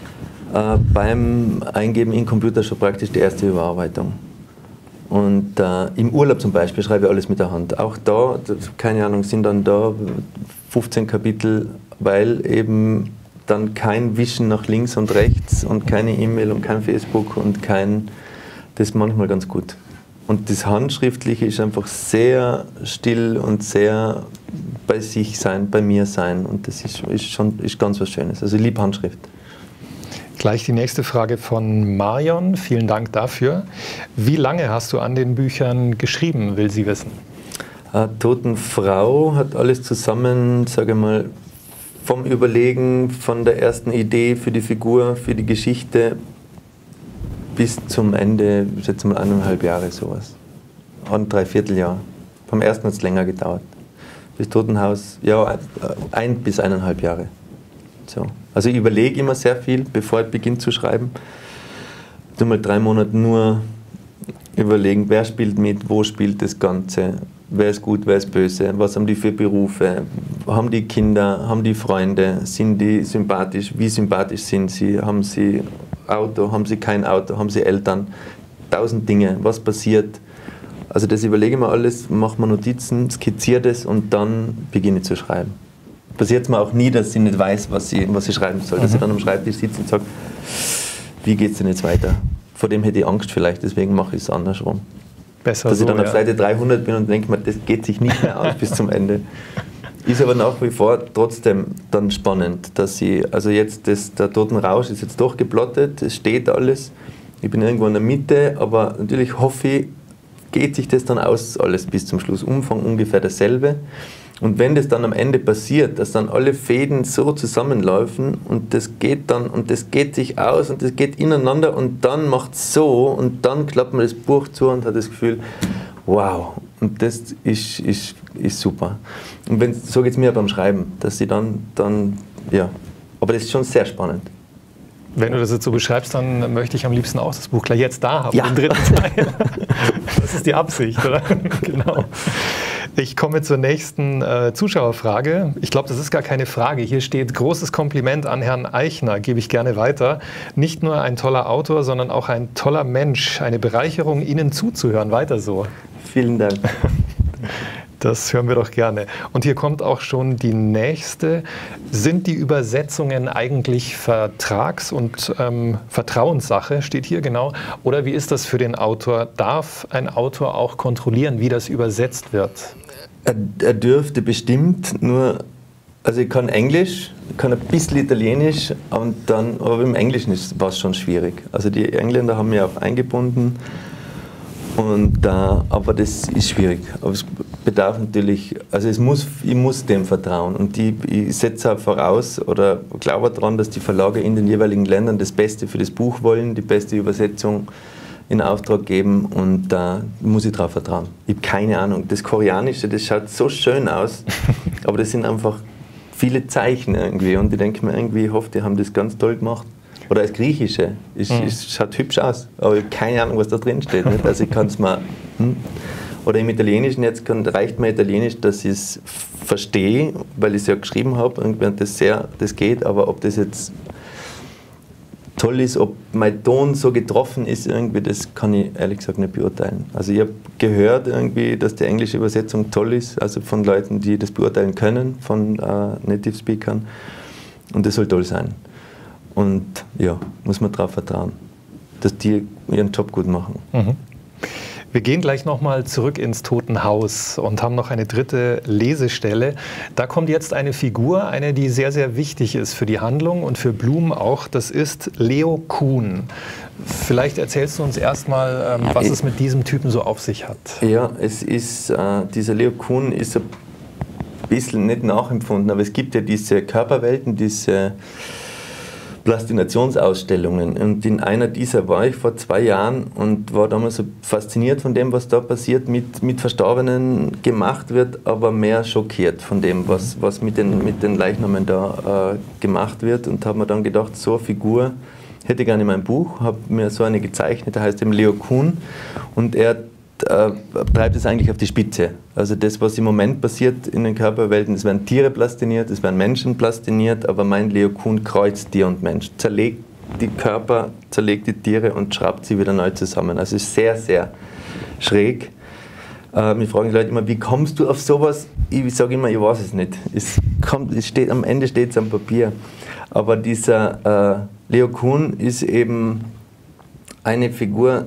beim Eingeben in den Computer schon praktisch die erste Überarbeitung. Und im Urlaub zum Beispiel schreibe ich alles mit der Hand. Auch da, keine Ahnung, sind dann da 15 Kapitel, weil eben dann kein Wischen nach links und rechts und keine E-Mail und kein Facebook und das ist manchmal ganz gut. Und das Handschriftliche ist einfach sehr still und sehr bei sich sein, bei mir sein. Und das ist ganz was Schönes. Also ich liebe Handschrift. Gleich die nächste Frage von Marion. Vielen Dank dafür. Wie lange hast du an den Büchern geschrieben, will sie wissen? Toten Frau hat alles zusammen, sage ich mal, vom Überlegen, von der ersten Idee für die Figur, für die Geschichte bis zum Ende, ich schätze mal 1,5 Jahre sowas. 3/4 Jahr. Beim ersten hat es länger gedauert. Bis Totenhaus, ja, 1 bis 1,5 Jahre. So. Also ich überlege immer sehr viel, bevor ich beginne zu schreiben. Ich mal 3 Monate nur überlegen, wer spielt mit, wo spielt das Ganze, wer ist gut, wer ist böse, was haben die für Berufe, haben die Kinder, haben die Freunde, sind die sympathisch, wie sympathisch sind sie, haben sie Auto, haben sie kein Auto, haben sie Eltern, 1000 Dinge, was passiert. Also das überlege ich mir alles, mache mir Notizen, skizziere das und dann beginne ich zu schreiben. Passiert es mir auch nie, dass ich nicht weiß, was ich schreiben soll. Dass ich dann am Schreibtisch sitze und sage, wie geht es denn jetzt weiter? Vor dem hätte ich Angst vielleicht, deswegen mache ich es andersrum. Besser dass so, ich dann auf ja. Seite 300 bin und denke mir, das geht sich nicht mehr aus bis zum Ende. Ist aber nach wie vor trotzdem dann spannend, dass sie, also jetzt der Totenrausch ist jetzt durchgeplottet, es steht alles, ich bin irgendwo in der Mitte, aber natürlich hoffe ich, geht sich das dann aus alles bis zum Schluss. Umfang ungefähr dasselbe. Und wenn das dann am Ende passiert, dass dann alle Fäden so zusammenlaufen und das geht dann und das geht sich aus und das geht ineinander und dann macht es so und dann klappt man das Buch zu und hat das Gefühl, wow, und das ist super. Und so geht es mir beim Schreiben, dass sie dann, ja, aber das ist schon sehr spannend. Wenn du das jetzt so beschreibst, dann möchte ich am liebsten auch das Buch gleich jetzt da haben, ja. Den dritten Teil. Das ist die Absicht, oder? Genau. Ich komme zur nächsten Zuschauerfrage. Ich glaube, das ist gar keine Frage. Hier steht: großes Kompliment an Herrn Eichner, gebe ich gerne weiter. Nicht nur ein toller Autor, sondern auch ein toller Mensch. Eine Bereicherung, Ihnen zuzuhören. Weiter so. Vielen Dank. Das hören wir doch gerne. Und hier kommt auch schon die nächste. Sind die Übersetzungen eigentlich Vertrags- und Vertrauenssache, steht hier genau? Oder wie ist das für den Autor? Darf ein Autor auch kontrollieren, wie das übersetzt wird? Er dürfte bestimmt, nur, also ich kann Englisch, ich kann ein bisschen Italienisch, aber im Englischen war es schon schwierig. Also die Engländer haben mich auch eingebunden. Aber das ist schwierig. Aber es bedarf natürlich, also ich muss dem vertrauen. Und ich setze auch voraus oder glaube daran, dass die Verlage in den jeweiligen Ländern das Beste für das Buch wollen, die beste Übersetzung in Auftrag geben, und da muss ich drauf vertrauen. Ich habe keine Ahnung. Das Koreanische, das schaut so schön aus, aber das sind einfach viele Zeichen irgendwie. Und ich denke mir irgendwie, ich hoffe, die haben das ganz toll gemacht. Oder das Griechische, schaut hübsch aus, aber ich habe keine Ahnung, was da drin steht. Nicht? Also ich kann es mal. Oder im Italienischen, reicht mir Italienisch, dass ich es verstehe, weil ich es ja geschrieben habe, und das geht, aber ob das jetzt toll ist, ob mein Ton so getroffen ist, irgendwie, das kann ich ehrlich gesagt nicht beurteilen. Also ich habe gehört irgendwie, dass die englische Übersetzung toll ist, also von Leuten, die das beurteilen können, von Native Speakern, und das soll toll sein. Und ja, muss man darauf vertrauen, dass die ihren Job gut machen. Mhm. Wir gehen gleich nochmal zurück ins Totenhaus und haben noch eine dritte Lesestelle. Da kommt jetzt eine Figur, eine, die sehr, sehr wichtig ist für die Handlung und für Blum auch. Das ist Leo Kuhn. Vielleicht erzählst du uns erstmal, was es mit diesem Typen so auf sich hat. Ja, dieser Leo Kuhn ist ein bisschen nicht nachempfunden, aber es gibt ja diese Körperwelten, diese Plastinationsausstellungen, und in einer dieser war ich vor 2 Jahren und war damals so fasziniert von dem, was da passiert, mit Verstorbenen gemacht wird, aber mehr schockiert von dem, was mit den Leichnamen da gemacht wird, und habe mir dann gedacht, so eine Figur hätte ich gerne in meinem Buch, habe mir so eine gezeichnet, der heißt eben Leo Kuhn, und er treibt es eigentlich auf die Spitze. Also das, was im Moment passiert in den Körperwelten, es werden Tiere plastiniert, es werden Menschen plastiniert, aber mein Leo Kuhn kreuzt Tier und Mensch, zerlegt die Körper, zerlegt die Tiere und schraubt sie wieder neu zusammen. Also es ist sehr, sehr schräg. Mich fragen die Leute immer, wie kommst du auf sowas? Ich sage immer, ich weiß es nicht. Am Ende steht es am Papier. Aber dieser Leo Kuhn ist eben eine Figur.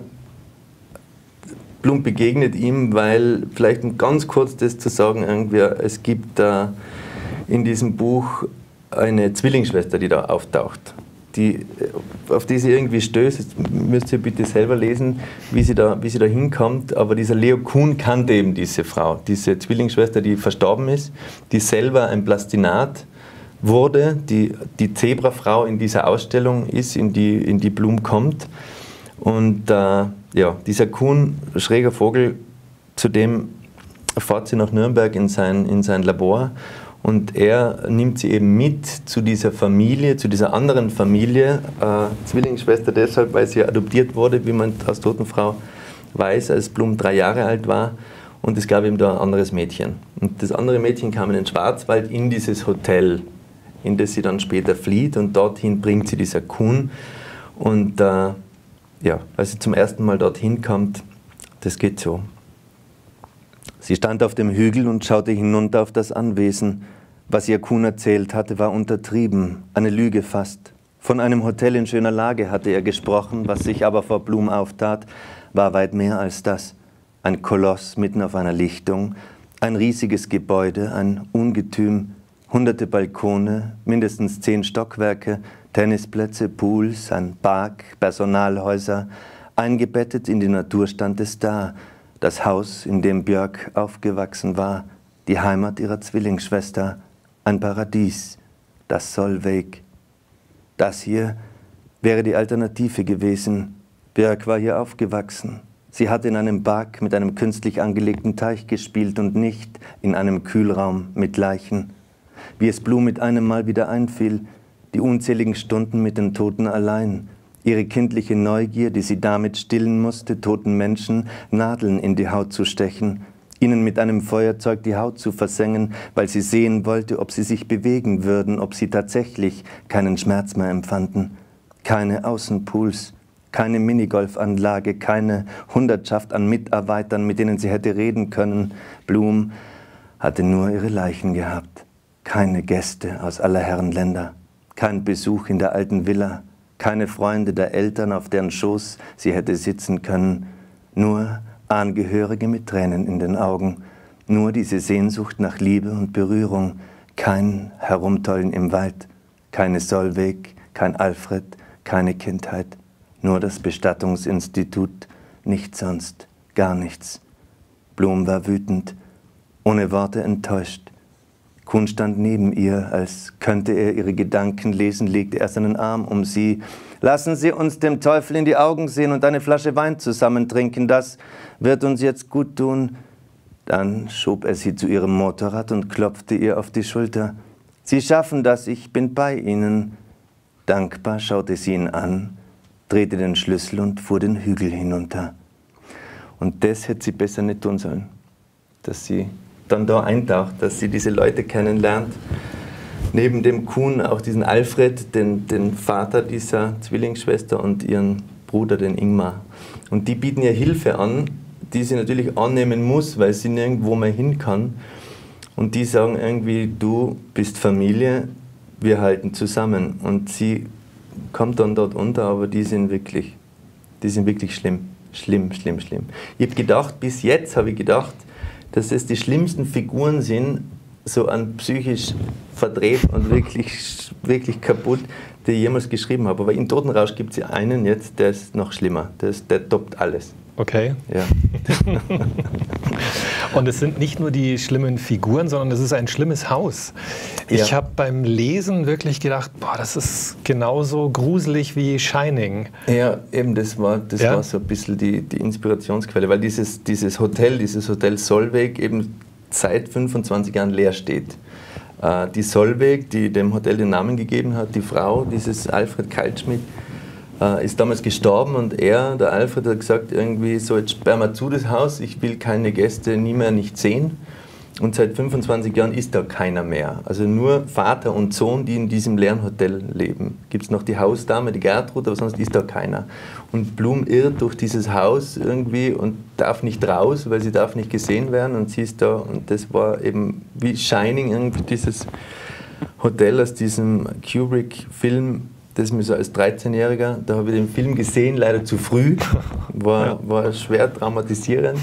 Blum begegnet ihm, weil, vielleicht um ganz kurz das zu sagen, es gibt in diesem Buch eine Zwillingsschwester, die da auftaucht, auf die sie irgendwie stößt. Jetzt müsst ihr bitte selber lesen, wie sie da hinkommt, aber dieser Leo Kuhn kannte eben diese Frau, diese Zwillingsschwester, die verstorben ist, die selber ein Plastinat wurde, die Zebrafrau in dieser Ausstellung ist, in die Blum kommt. Und dieser Kuhn, schräger Vogel, zudem fährt sie nach Nürnberg in sein Labor, und er nimmt sie eben mit zu dieser Familie, zu dieser anderen Familie, Zwillingsschwester deshalb, weil sie adoptiert wurde, wie man als Totenfrau weiß, als Blum 3 Jahre alt war, und es gab eben da ein anderes Mädchen. Und das andere Mädchen kam in den Schwarzwald in dieses Hotel, in das sie dann später flieht, und dorthin bringt sie dieser Kuhn. Und als sie zum ersten Mal dorthin kommt, das geht so. Sie stand auf dem Hügel und schaute hinunter auf das Anwesen. Was ihr Kuhn erzählt hatte, war untertrieben, eine Lüge fast. Von einem Hotel in schöner Lage hatte er gesprochen, was sich aber vor Blum auftat, war weit mehr als das. ein Koloss mitten auf einer Lichtung, ein riesiges Gebäude, ein Ungetüm, hunderte Balkone, mindestens 10 Stockwerke, Tennisplätze, Pools, ein Park, Personalhäuser. Eingebettet in die Natur stand es da, das Haus, in dem Björk aufgewachsen war, die Heimat ihrer Zwillingsschwester, ein Paradies, das Solveig. Das hier wäre die Alternative gewesen. Björk war hier aufgewachsen. Sie hat in einem Park mit einem künstlich angelegten Teich gespielt und nicht in einem Kühlraum mit Leichen. Wie es Blum mit einem Mal wieder einfiel, die unzähligen Stunden mit den Toten allein, ihre kindliche Neugier, die sie damit stillen musste, toten Menschen Nadeln in die Haut zu stechen, ihnen mit einem Feuerzeug die Haut zu versengen, weil sie sehen wollte, ob sie sich bewegen würden, ob sie tatsächlich keinen Schmerz mehr empfanden. Keine Außenpools, keine Minigolfanlage, keine Hundertschaft an Mitarbeitern, mit denen sie hätte reden können. Blum hatte nur ihre Leichen gehabt. Keine Gäste aus aller Herren Länder, kein Besuch in der alten Villa, keine Freunde der Eltern, auf deren Schoß sie hätte sitzen können, nur Angehörige mit Tränen in den Augen, nur diese Sehnsucht nach Liebe und Berührung, kein Herumtollen im Wald, keine Solveig, kein Alfred, keine Kindheit, nur das Bestattungsinstitut, nichts sonst, gar nichts. Blum war wütend, ohne Worte enttäuscht. Kuhn stand neben ihr, als könnte er ihre Gedanken lesen, legte er seinen Arm um sie. »Lassen Sie uns dem Teufel in die Augen sehen und eine Flasche Wein zusammen trinken, das wird uns jetzt gut tun.« Dann schob er sie zu ihrem Motorrad und klopfte ihr auf die Schulter. »Sie schaffen das, ich bin bei Ihnen.« Dankbar schaute sie ihn an, drehte den Schlüssel und fuhr den Hügel hinunter. Und das hätte sie besser nicht tun sollen, dass sie dann da eintaucht, dass sie diese Leute kennenlernt. Neben dem Kuhn auch diesen Alfred, den Vater dieser Zwillingsschwester und ihren Bruder, den Ingmar. Und die bieten ihr Hilfe an, die sie natürlich annehmen muss, weil sie nirgendwo mehr hin kann. Und die sagen irgendwie, du bist Familie, wir halten zusammen. Und sie kommt dann dort unter, aber die sind wirklich schlimm. Schlimm, schlimm, schlimm. Ich habe gedacht, bis jetzt habe ich gedacht, dass es die schlimmsten Figuren sind, so an psychisch verdreht und wirklich kaputt, die ich jemals geschrieben habe. Aber in Totenrausch gibt es ja einen jetzt, der ist noch schlimmer. Der toppt alles. Okay. Ja. Und es sind nicht nur die schlimmen Figuren, sondern es ist ein schlimmes Haus. Ich Ja. habe beim Lesen wirklich gedacht, boah, das ist genauso gruselig wie Shining. Ja, eben, das war so ein bisschen die Inspirationsquelle, weil dieses Hotel Solveig eben seit 25 Jahren leer steht. Die Solveig, die dem Hotel den Namen gegeben hat, die Frau, dieses Alfred Kaltschmidt, ist damals gestorben und der Alfred, hat gesagt, irgendwie so, jetzt sperren wir zu das Haus, ich will keine Gäste nie mehr nicht sehen. Und seit 25 Jahren ist da keiner mehr. Also nur Vater und Sohn, die in diesem leeren Hotel leben. Gibt es noch die Hausdame, die Gertrud, aber sonst ist da keiner. Und Blum irrt durch dieses Haus irgendwie und darf nicht raus, weil sie darf nicht gesehen werden. Und sie ist da und das war eben wie Shining, irgendwie dieses Hotel aus diesem Kubrick-Film. Das ist mir so als 13-Jähriger, da habe ich den Film gesehen, leider zu früh, war schwer traumatisierend.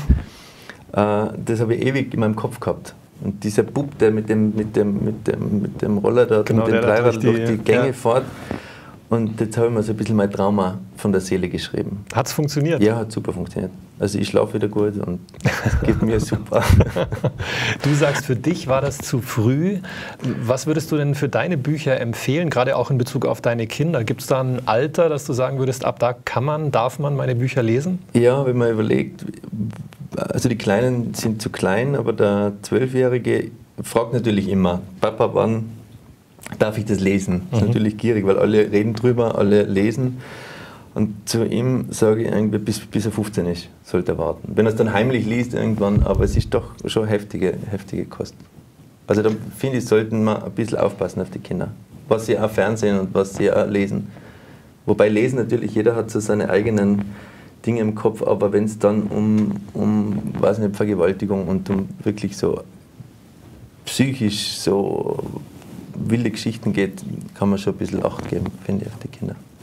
Das habe ich ewig in meinem Kopf gehabt. Und dieser Bub, der mit dem Roller da, genau, mit dem Dreirad durch die Gänge ja. fährt. Und jetzt habe ich mir so ein bisschen mein Trauma von der Seele geschrieben. Hat es funktioniert? Ja, hat super funktioniert. Also ich schlafe wieder gut und es geht mir super. Du sagst, für dich war das zu früh. Was würdest du denn für deine Bücher empfehlen, gerade auch in Bezug auf deine Kinder? Gibt es da ein Alter, dass du sagen würdest, ab da darf man meine Bücher lesen? Ja, wenn man überlegt, also die Kleinen sind zu klein, aber der 12-Jährige fragt natürlich immer, Papa, wann darf ich das lesen? Das ist natürlich gierig, weil alle reden drüber, alle lesen. Und zu ihm sage ich eigentlich, bis er 15 ist, sollte er warten. Wenn er es dann heimlich liest irgendwann, aber es ist doch schon heftige Kost. Also da finde ich, sollten wir ein bisschen aufpassen auf die Kinder. Was sie auch Fernsehen und was sie auch lesen. Wobei lesen natürlich, jeder hat so seine eigenen Dinge im Kopf, aber wenn es dann um weiß nicht, Vergewaltigung und um wirklich so psychisch so wilde Geschichten geht, kann man schon ein bisschen Acht geben, finde ich, auf die Kinder.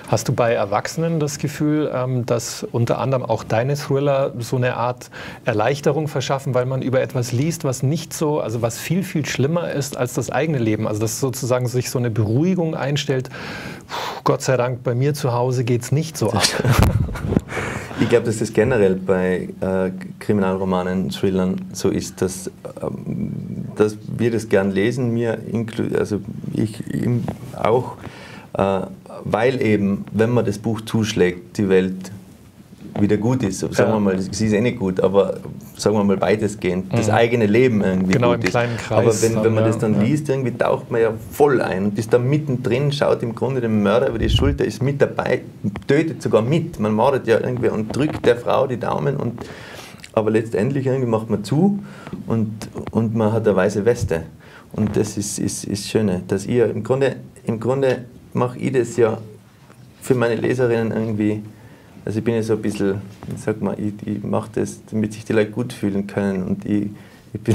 Hast du bei Erwachsenen das Gefühl, dass unter anderem auch deine Thriller so eine Art Erleichterung verschaffen, weil man über etwas liest, was nicht so, also was viel, viel schlimmer ist als das eigene Leben? Also dass sozusagen sich so eine Beruhigung einstellt, Gott sei Dank, bei mir zu Hause geht es nicht so ab. Ich glaube, dass das generell bei Kriminalromanen, Thrillern so ist, dass wir das gern lesen, also ich auch, weil eben, wenn man das Buch zuschlägt, die Welt wieder gut ist. Sagen wir mal, sie ist eh nicht gut, aber sagen wir mal weitestgehend, das eigene Leben irgendwie genau, gut im kleinen Kreis. Aber wenn man das dann liest, irgendwie taucht man ja voll ein und ist da mittendrin, schaut im Grunde dem Mörder über die Schulter, ist mit dabei, tötet sogar mit. Man mordet ja irgendwie und drückt der Frau die Daumen, aber letztendlich irgendwie macht man zu und man hat eine weiße Weste. Und das ist Schöne, dass ihr im Grunde mache ich das ja für meine Leserinnen irgendwie. Also ich bin ja so ein bisschen, ich sag mal, ich mache das, damit sich die Leute gut fühlen können und ich bin,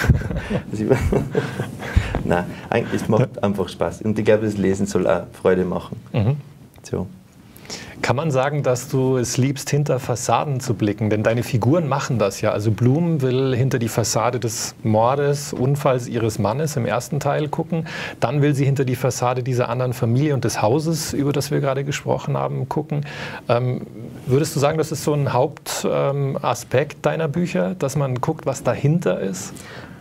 nein, eigentlich, es macht einfach Spaß und ich glaube, das Lesen soll auch Freude machen. So. Kann man sagen, dass du es liebst, hinter Fassaden zu blicken? Denn deine Figuren machen das ja. Also Bloom will hinter die Fassade des Mordes, Unfalls ihres Mannes im ersten Teil gucken. Dann will sie hinter die Fassade dieser anderen Familie und des Hauses, über das wir gerade gesprochen haben, gucken. Würdest du sagen, das ist so ein Hauptaspekt deiner Bücher, dass man guckt, was dahinter ist?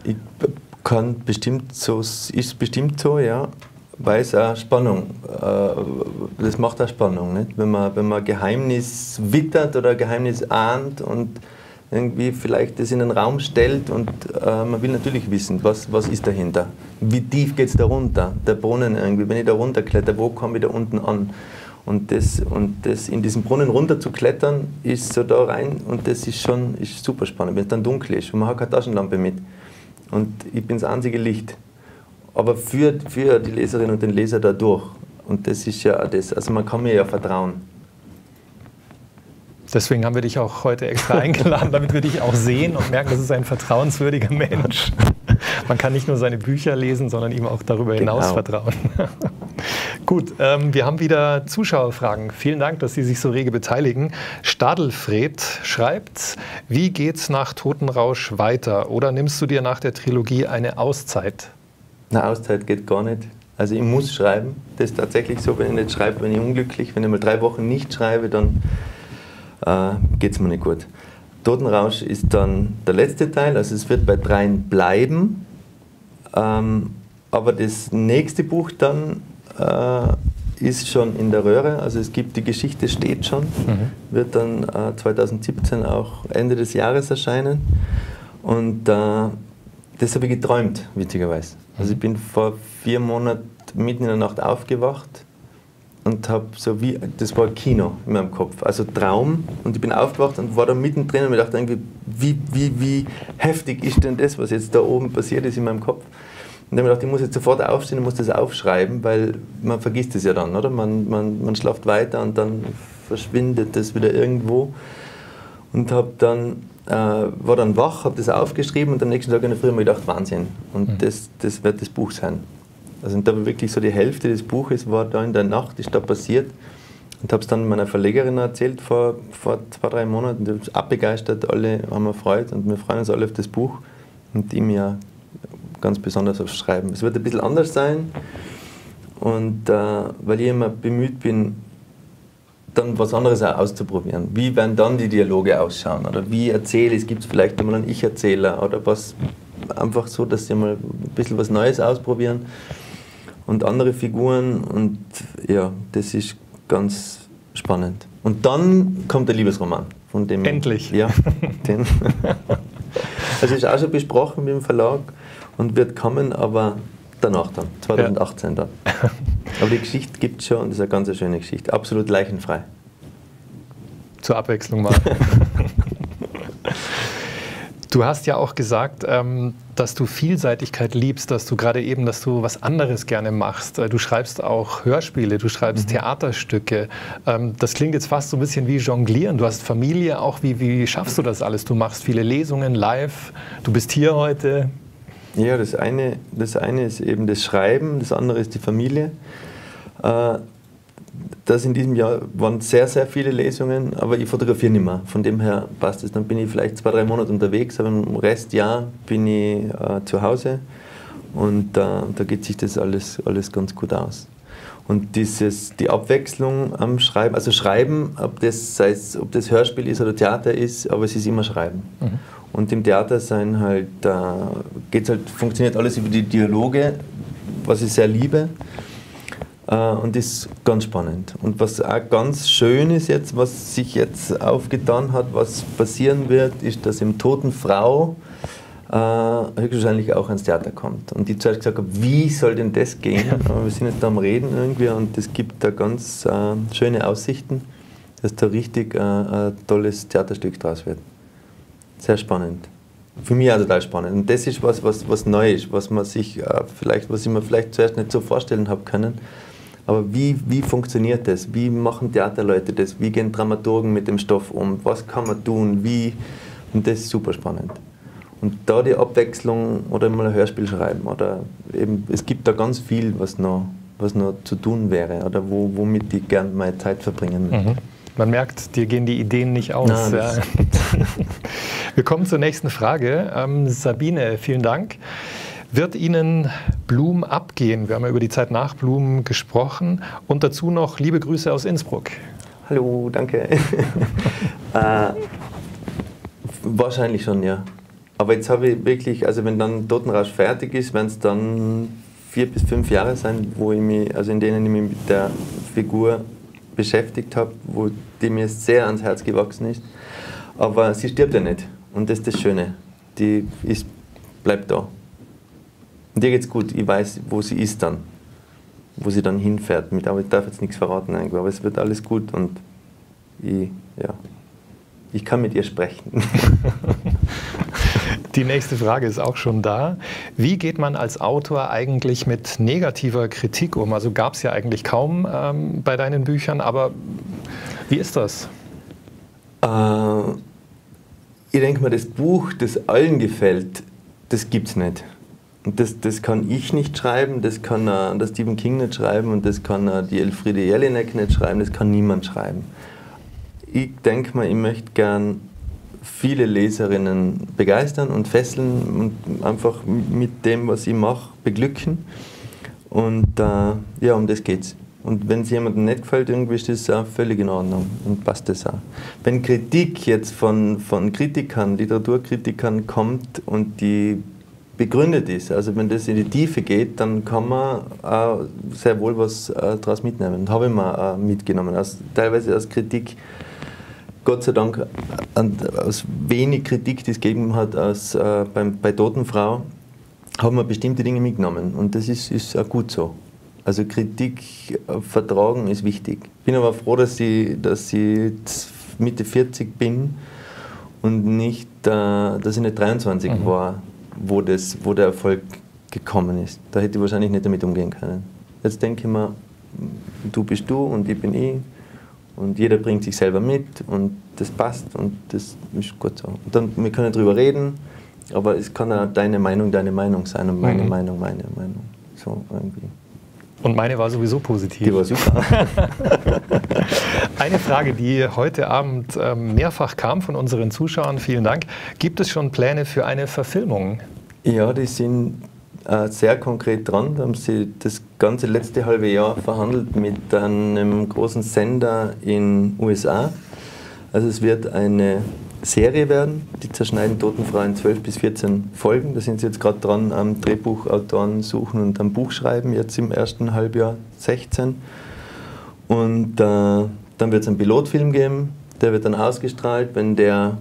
Ist bestimmt so, ja. Weil es auch Spannung, das macht auch Spannung, nicht? Wenn man Geheimnis wittert oder Geheimnis ahnt und irgendwie vielleicht das in den Raum stellt und man will natürlich wissen, was ist dahinter, wie tief geht es da runter, der Brunnen irgendwie, wenn ich da runterkletter, wo komme ich da unten an? Und das in diesen Brunnen runter zu klettern, ist so da rein und das ist super spannend, wenn es dann dunkel ist und man hat keine Taschenlampe mit und ich bin das einzige Licht. Aber für die Leserinnen und den Leser dadurch. Und das ist ja das, also man kann mir ja vertrauen. Deswegen haben wir dich auch heute extra eingeladen, damit wir dich auch sehen und merken, das ist ein vertrauenswürdiger Mensch. Man kann nicht nur seine Bücher lesen, sondern ihm auch darüber hinaus vertrauen. Gut, wir haben wieder Zuschauerfragen. Vielen Dank, dass Sie sich so rege beteiligen. Stadelfred schreibt, wie geht's nach Totenrausch weiter? Oder nimmst du dir nach der Trilogie eine Auszeit? Eine Auszeit geht gar nicht. Also ich muss schreiben. Das ist tatsächlich so, wenn ich nicht schreibe, bin ich unglücklich. Wenn ich mal 3 Wochen nicht schreibe, dann geht es mir nicht gut. Totenrausch ist dann der letzte Teil, also es wird bei 3 bleiben. Aber das nächste Buch dann ist schon in der Röhre. Also es gibt, die Geschichte steht schon. Wird dann 2017 auch Ende des Jahres erscheinen. Und das habe ich geträumt, witzigerweise. Also ich bin vor 4 Monaten mitten in der Nacht aufgewacht und habe das war Kino in meinem Kopf, also Traum. Und ich bin aufgewacht und war da mittendrin und mir dachte irgendwie, wie heftig ist denn das, was jetzt da oben passiert ist in meinem Kopf. Und dann habe ich gedacht, ich muss jetzt sofort aufstehen und muss das aufschreiben, weil man vergisst es ja dann, oder? Man schläft weiter und dann verschwindet das wieder irgendwo. Und war dann wach, habe das aufgeschrieben und am nächsten Tag in der Früh habe ich gedacht, Wahnsinn. Und das wird das Buch sein. Also da war wirklich so die Hälfte des Buches war da in der Nacht, ist da passiert. Und habe es dann meiner Verlegerin erzählt vor 2-3 Monaten. Die haben es abbegeistert, alle haben wir gefreut und wir freuen uns alle auf das Buch. Und die mir ganz besonders aufs Schreiben. Es wird ein bisschen anders sein. Und weil ich immer bemüht bin, dann was anderes auch auszuprobieren. Wie werden dann die Dialoge ausschauen? Oder wie erzähle ich? Gibt es vielleicht einmal einen Ich-Erzähler? Oder was, einfach so, dass sie mal ein bisschen was Neues ausprobieren und andere Figuren. Und ja, das ist ganz spannend. Und dann kommt der Liebesroman. Von dem, endlich! Ja, den. Also ist auch schon besprochen mit dem Verlag und wird kommen, aber danach dann, 2018 dann. Aber die Geschichte gibt es schon und das ist eine ganz schöne Geschichte. Absolut leichenfrei. Zur Abwechslung mal. Du hast ja auch gesagt, dass du Vielseitigkeit liebst, dass du was anderes gerne machst. Du schreibst auch Hörspiele, du schreibst Theaterstücke. Das klingt jetzt fast so ein bisschen wie Jonglieren. Du hast Familie auch. Wie schaffst du das alles? Du machst viele Lesungen live. Du bist hier heute. Ja, das eine ist eben das Schreiben, das andere ist die Familie. dass in diesem Jahr waren sehr, sehr viele Lesungen, aber ich fotografiere nicht mehr. Von dem her passt es. Dann bin ich vielleicht 2-3 Monate unterwegs, aber im Restjahr bin ich zu Hause und da geht sich das alles ganz gut aus. Und die Abwechslung am Schreiben, also Schreiben, ob das Hörspiel ist oder Theater ist, aber es ist immer Schreiben. Mhm. Und im Theater funktioniert alles über die Dialoge, was ich sehr liebe. Und das ist ganz spannend. Und was auch ganz schön ist jetzt, was sich jetzt aufgetan hat, was passieren wird, ist, dass im Toten Frau höchstwahrscheinlich auch ans Theater kommt. Und ich zuerst gesagt habe, wie soll denn das gehen? Aber wir sind jetzt da am Reden irgendwie und es gibt da ganz schöne Aussichten, dass da richtig ein tolles Theaterstück draus wird. Sehr spannend. Für mich auch total spannend. Und das ist was Neues, was ich mir vielleicht zuerst nicht so vorstellen habe können. Aber wie funktioniert das? Wie machen Theaterleute das? Wie gehen Dramaturgen mit dem Stoff um? Was kann man tun? Und das ist super spannend. Und da die Abwechslung oder mal ein Hörspiel schreiben oder eben, es gibt da ganz viel, was noch zu tun wäre oder womit ich gerne meine Zeit verbringen möchte. Mhm. Man merkt, dir gehen die Ideen nicht aus. Nein, ja. Wir kommen zur nächsten Frage. Sabine, vielen Dank. Wird Ihnen Blum abgehen? Wir haben ja über die Zeit nach Blum gesprochen. Und dazu noch liebe Grüße aus Innsbruck. Hallo, danke. Wahrscheinlich schon, ja. Aber jetzt habe ich wirklich, also wenn dann Totenrausch fertig ist, werden es dann 4 bis 5 Jahre sein, in denen ich mich mit der Figur beschäftigt habe, die mir sehr ans Herz gewachsen ist. Aber sie stirbt ja nicht. Und das ist das Schöne. Die bleibt da. Und ihr geht's gut. Ich weiß, wo sie ist dann. Wo sie dann hinfährt. Aber ich darf jetzt nichts verraten eigentlich. Aber es wird alles gut und ich kann mit ihr sprechen. Die nächste Frage ist auch schon da. Wie geht man als Autor eigentlich mit negativer Kritik um? Also gab es ja eigentlich kaum bei deinen Büchern, aber wie ist das? Ich denke mal, das Buch, das allen gefällt, das gibt es nicht. Und das kann ich nicht schreiben, das kann der Stephen King nicht schreiben und das kann die Elfriede Jelinek nicht schreiben, das kann niemand schreiben. Ich denke mal, ich möchte gern viele Leserinnen begeistern und fesseln und einfach mit dem, was ich mache, beglücken. Und um das geht's. Und wenn es jemandem nicht gefällt, irgendwie ist das auch völlig in Ordnung und passt das auch. Wenn Kritik jetzt von Kritikern, Literaturkritikern kommt und die begründet ist, also wenn das in die Tiefe geht, dann kann man auch sehr wohl was daraus mitnehmen. Und habe ich mir mitgenommen, teilweise als Kritik. Gott sei Dank aus wenig Kritik, die es gegeben hat bei Totenfrau, haben wir bestimmte Dinge mitgenommen und das ist auch gut so. Also Kritik vertragen ist wichtig. Ich bin aber froh, dass ich jetzt Mitte 40 bin und nicht, dass ich nicht 23 war, wo der Erfolg gekommen ist. Da hätte ich wahrscheinlich nicht damit umgehen können. Jetzt denke ich mir, du bist du und ich bin ich. Und jeder bringt sich selber mit und das passt und das ist gut so. Und dann, wir können darüber reden, aber es kann auch deine Meinung sein und meine Meinung meine Meinung. So irgendwie. Und meine war sowieso positiv. Die war super. Eine Frage, die heute Abend mehrfach kam von unseren Zuschauern, vielen Dank. Gibt es schon Pläne für eine Verfilmung? Ja, die sind sehr konkret dran. Da haben sie das ganze letzte halbe Jahr verhandelt mit einem großen Sender in USA. Also es wird eine Serie werden, die zerschneiden Totenfrau in 12 bis 14 Folgen. Da sind sie jetzt gerade dran am Drehbuchautoren suchen und am Buch schreiben, jetzt im ersten Halbjahr 16. Und dann wird es einen Pilotfilm geben, der wird dann ausgestrahlt. Wenn der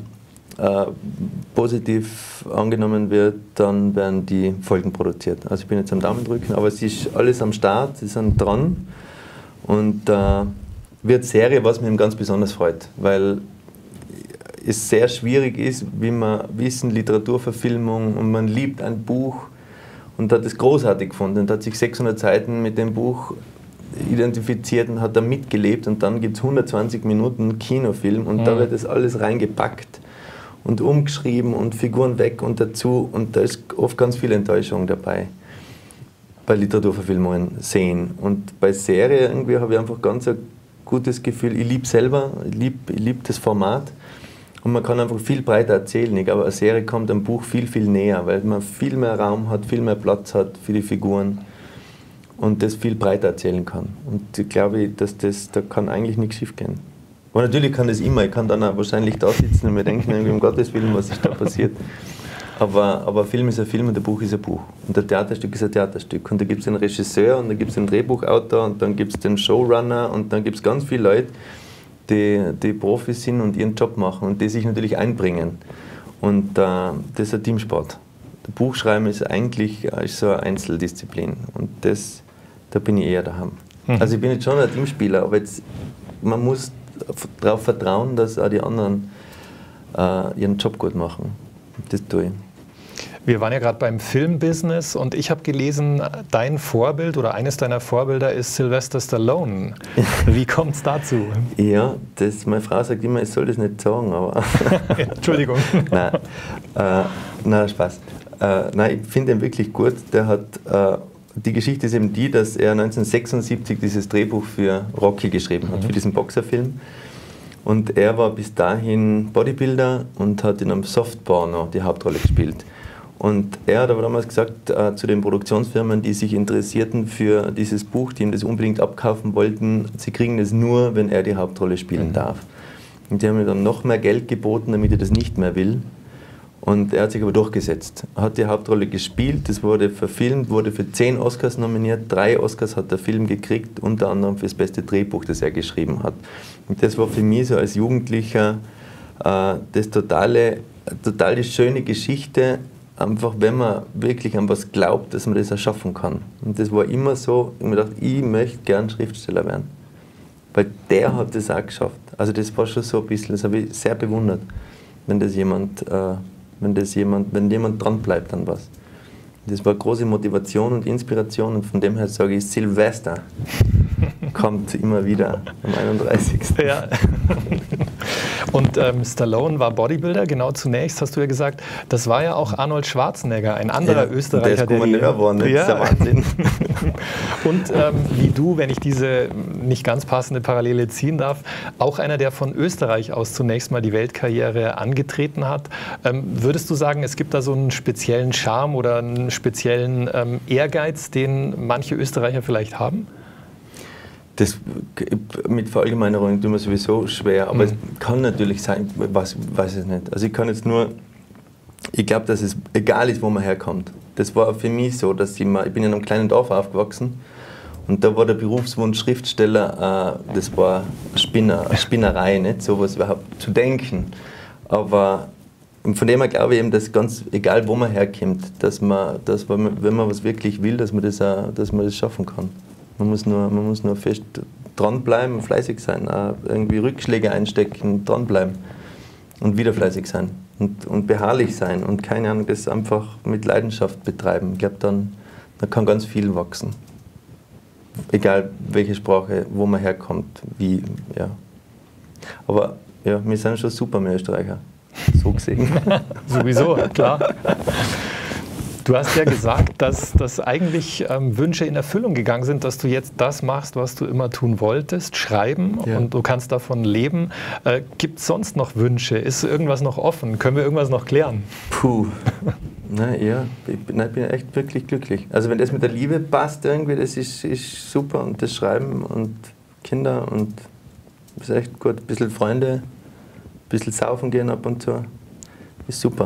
positiv angenommen wird, dann werden die Folgen produziert. Also ich bin jetzt am Daumen drücken, aber es ist alles am Start, sie sind dran und wird Serie, was mich ganz besonders freut, weil es sehr schwierig ist, wie wir wissen, Literaturverfilmung und man liebt ein Buch und hat es großartig gefunden und hat sich 600 Seiten mit dem Buch identifiziert und hat da mitgelebt und dann gibt es 120 Minuten Kinofilm und da wird das alles reingepackt und umgeschrieben und Figuren weg und dazu und da ist oft ganz viel Enttäuschung dabei bei Literaturverfilmungen sehen und bei Serie irgendwie habe ich einfach ganz eine gutes Gefühl. Ich liebe selber, ich lieb das Format. Und man kann einfach viel breiter erzählen. Ich glaube, eine Serie kommt einem Buch viel, viel näher, weil man viel mehr Raum hat, viel mehr Platz hat für die Figuren und das viel breiter erzählen kann. Und ich glaube, da kann eigentlich nichts schief gehen. Aber natürlich kann das immer. Ich kann dann auch wahrscheinlich da sitzen und mir denken, um Gottes Willen, was ist da passiert. Aber Film ist ein Film und ein Buch ist ein Buch. Und ein Theaterstück ist ein Theaterstück. Und da gibt es einen Regisseur und da gibt es einen Drehbuchautor und dann gibt es den Showrunner und dann gibt es ganz viele Leute, die Profis sind und ihren Job machen und die sich natürlich einbringen. Und das ist ein Teamsport. Der Buchschreiben ist eigentlich so eine Einzeldisziplin und da bin ich eher daheim. Also ich bin jetzt schon ein Teamspieler, aber man muss darauf vertrauen, dass auch die anderen ihren Job gut machen. Das tue ich. Wir waren ja gerade beim Filmbusiness und ich habe gelesen, dein Vorbild oder eines deiner Vorbilder ist Sylvester Stallone. Wie kommt es dazu? Ja, meine Frau sagt immer, ich soll das nicht sagen, aber... Entschuldigung. Nein, Spaß. Nein, ich finde ihn wirklich gut. Der hat, die Geschichte ist eben die, dass er 1976 dieses Drehbuch für Rocky geschrieben hat, für diesen Boxerfilm. Und er war bis dahin Bodybuilder und hat in einem Softporno die Hauptrolle gespielt. Und er hat aber damals gesagt zu den Produktionsfirmen, die sich interessierten für dieses Buch, die ihm das unbedingt abkaufen wollten, sie kriegen es nur, wenn er die Hauptrolle spielen darf. Und die haben ihm dann noch mehr Geld geboten, damit er das nicht mehr will. Und er hat sich aber durchgesetzt. Er hat die Hauptrolle gespielt, das wurde verfilmt, wurde für 10 Oscars nominiert, 3 Oscars hat der Film gekriegt, unter anderem für das beste Drehbuch, das er geschrieben hat. Und das war für mich so als Jugendlicher total die schöne Geschichte, einfach wenn man wirklich an was glaubt, dass man das erschaffen kann. Und das war immer so, ich habe mir gedacht, ich möchte gern Schriftsteller werden. Weil der hat das auch geschafft. Also das war schon so ein bisschen, das habe ich sehr bewundert, wenn jemand dran bleibt an was. Das war große Motivation und Inspiration und von dem her sage ich, Silvester kommt immer wieder am 31. Ja. Und Stallone war Bodybuilder, genau zunächst, hast du ja gesagt. Das war ja auch Arnold Schwarzenegger, ein anderer Österreicher. Der ist Gouverneur geworden, das ist der Wahnsinn. Und wie du, wenn ich diese nicht ganz passende Parallele ziehen darf, auch einer, der von Österreich aus zunächst mal die Weltkarriere angetreten hat. Würdest du sagen, es gibt da so einen speziellen Charme oder einen speziellen Ehrgeiz, den manche Österreicher vielleicht haben? Das, mit Verallgemeinerung tun wir sowieso schwer, aber es kann natürlich sein, weiß es nicht. Also ich kann jetzt nur, ich glaube, dass es egal ist, wo man herkommt. Das war für mich so, dass ich bin in einem kleinen Dorf aufgewachsen und da war der Berufswunsch Schriftsteller, das war Spinnerei, nicht sowas überhaupt zu denken. Aber von dem her glaube ich eben, dass ganz egal, wo man herkommt, dass man, wenn man was wirklich will, dass man das schaffen kann. Man muss nur fest dranbleiben, fleißig sein, irgendwie Rückschläge einstecken, dranbleiben und wieder fleißig sein und beharrlich sein und keine Ahnung, das einfach mit Leidenschaft betreiben. Ich glaube, dann kann ganz viel wachsen. Egal welche Sprache, wo man herkommt, wie, ja. Aber ja, wir sind schon super, wir Österreicher, so gesehen. Sowieso, klar. Du hast ja gesagt, dass eigentlich Wünsche in Erfüllung gegangen sind, dass du jetzt das machst, was du immer tun wolltest, schreiben, ja. Und du kannst davon leben. Gibt es sonst noch Wünsche? Ist irgendwas noch offen? Können wir irgendwas noch klären? Puh, ich bin echt wirklich glücklich. Also wenn das mit der Liebe passt irgendwie, das ist super und das Schreiben und Kinder und das ist echt gut. Ein bisschen Freunde, ein bisschen saufen gehen ab und zu. Ist super.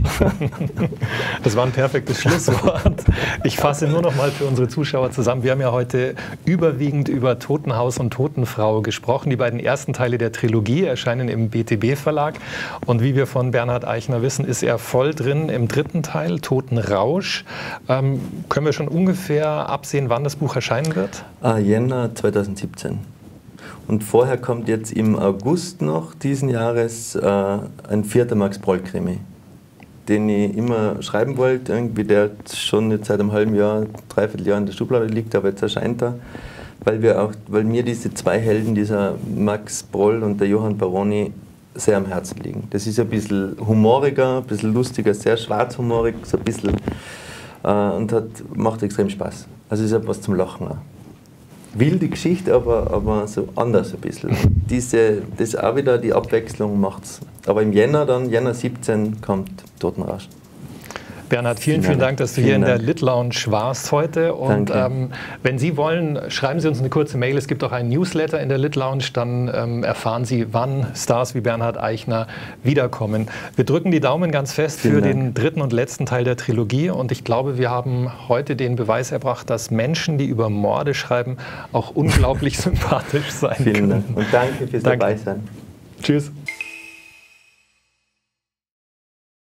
Das war ein perfektes Schlusswort. Ich fasse nur noch mal für unsere Zuschauer zusammen. Wir haben ja heute überwiegend über Totenhaus und Totenfrau gesprochen. Die beiden ersten Teile der Trilogie erscheinen im BTB-Verlag. Und wie wir von Bernhard Eichner wissen, ist er voll drin im dritten Teil, Totenrausch. Können wir schon ungefähr absehen, wann das Buch erscheinen wird? Jänner 2017. Und vorher kommt jetzt im August noch diesen Jahres ein 4. Max-Proll-Krimi, den ich immer schreiben wollte, irgendwie, der schon jetzt seit einem halben Jahr, dreiviertel Jahr in der Schublade liegt, aber jetzt erscheint er, weil mir diese 2 Helden, dieser Max Proll und der Johann Baroni, sehr am Herzen liegen. Das ist ein bisschen humoriger, ein bisschen lustiger, sehr schwarzhumorig, so ein bisschen und macht extrem Spaß. Also ist etwas zum Lachen auch. wilde Geschichte, aber so anders ein bisschen. Das auch wieder, die Abwechslung macht's. Aber im Jänner 17 kommt Totenrausch. Bernhard, vielen Dank, dass du hier in der Lit Lounge warst heute. Und wenn Sie wollen, schreiben Sie uns eine kurze Mail. Es gibt auch einen Newsletter in der Lit Lounge. Dann erfahren Sie, wann Stars wie Bernhard Eichner wiederkommen. Wir drücken die Daumen ganz fest für den dritten und letzten Teil der Trilogie. Und ich glaube, wir haben heute den Beweis erbracht, dass Menschen, die über Morde schreiben, auch unglaublich sympathisch sein können. Vielen Dank und danke fürs Dabeisein. Tschüss.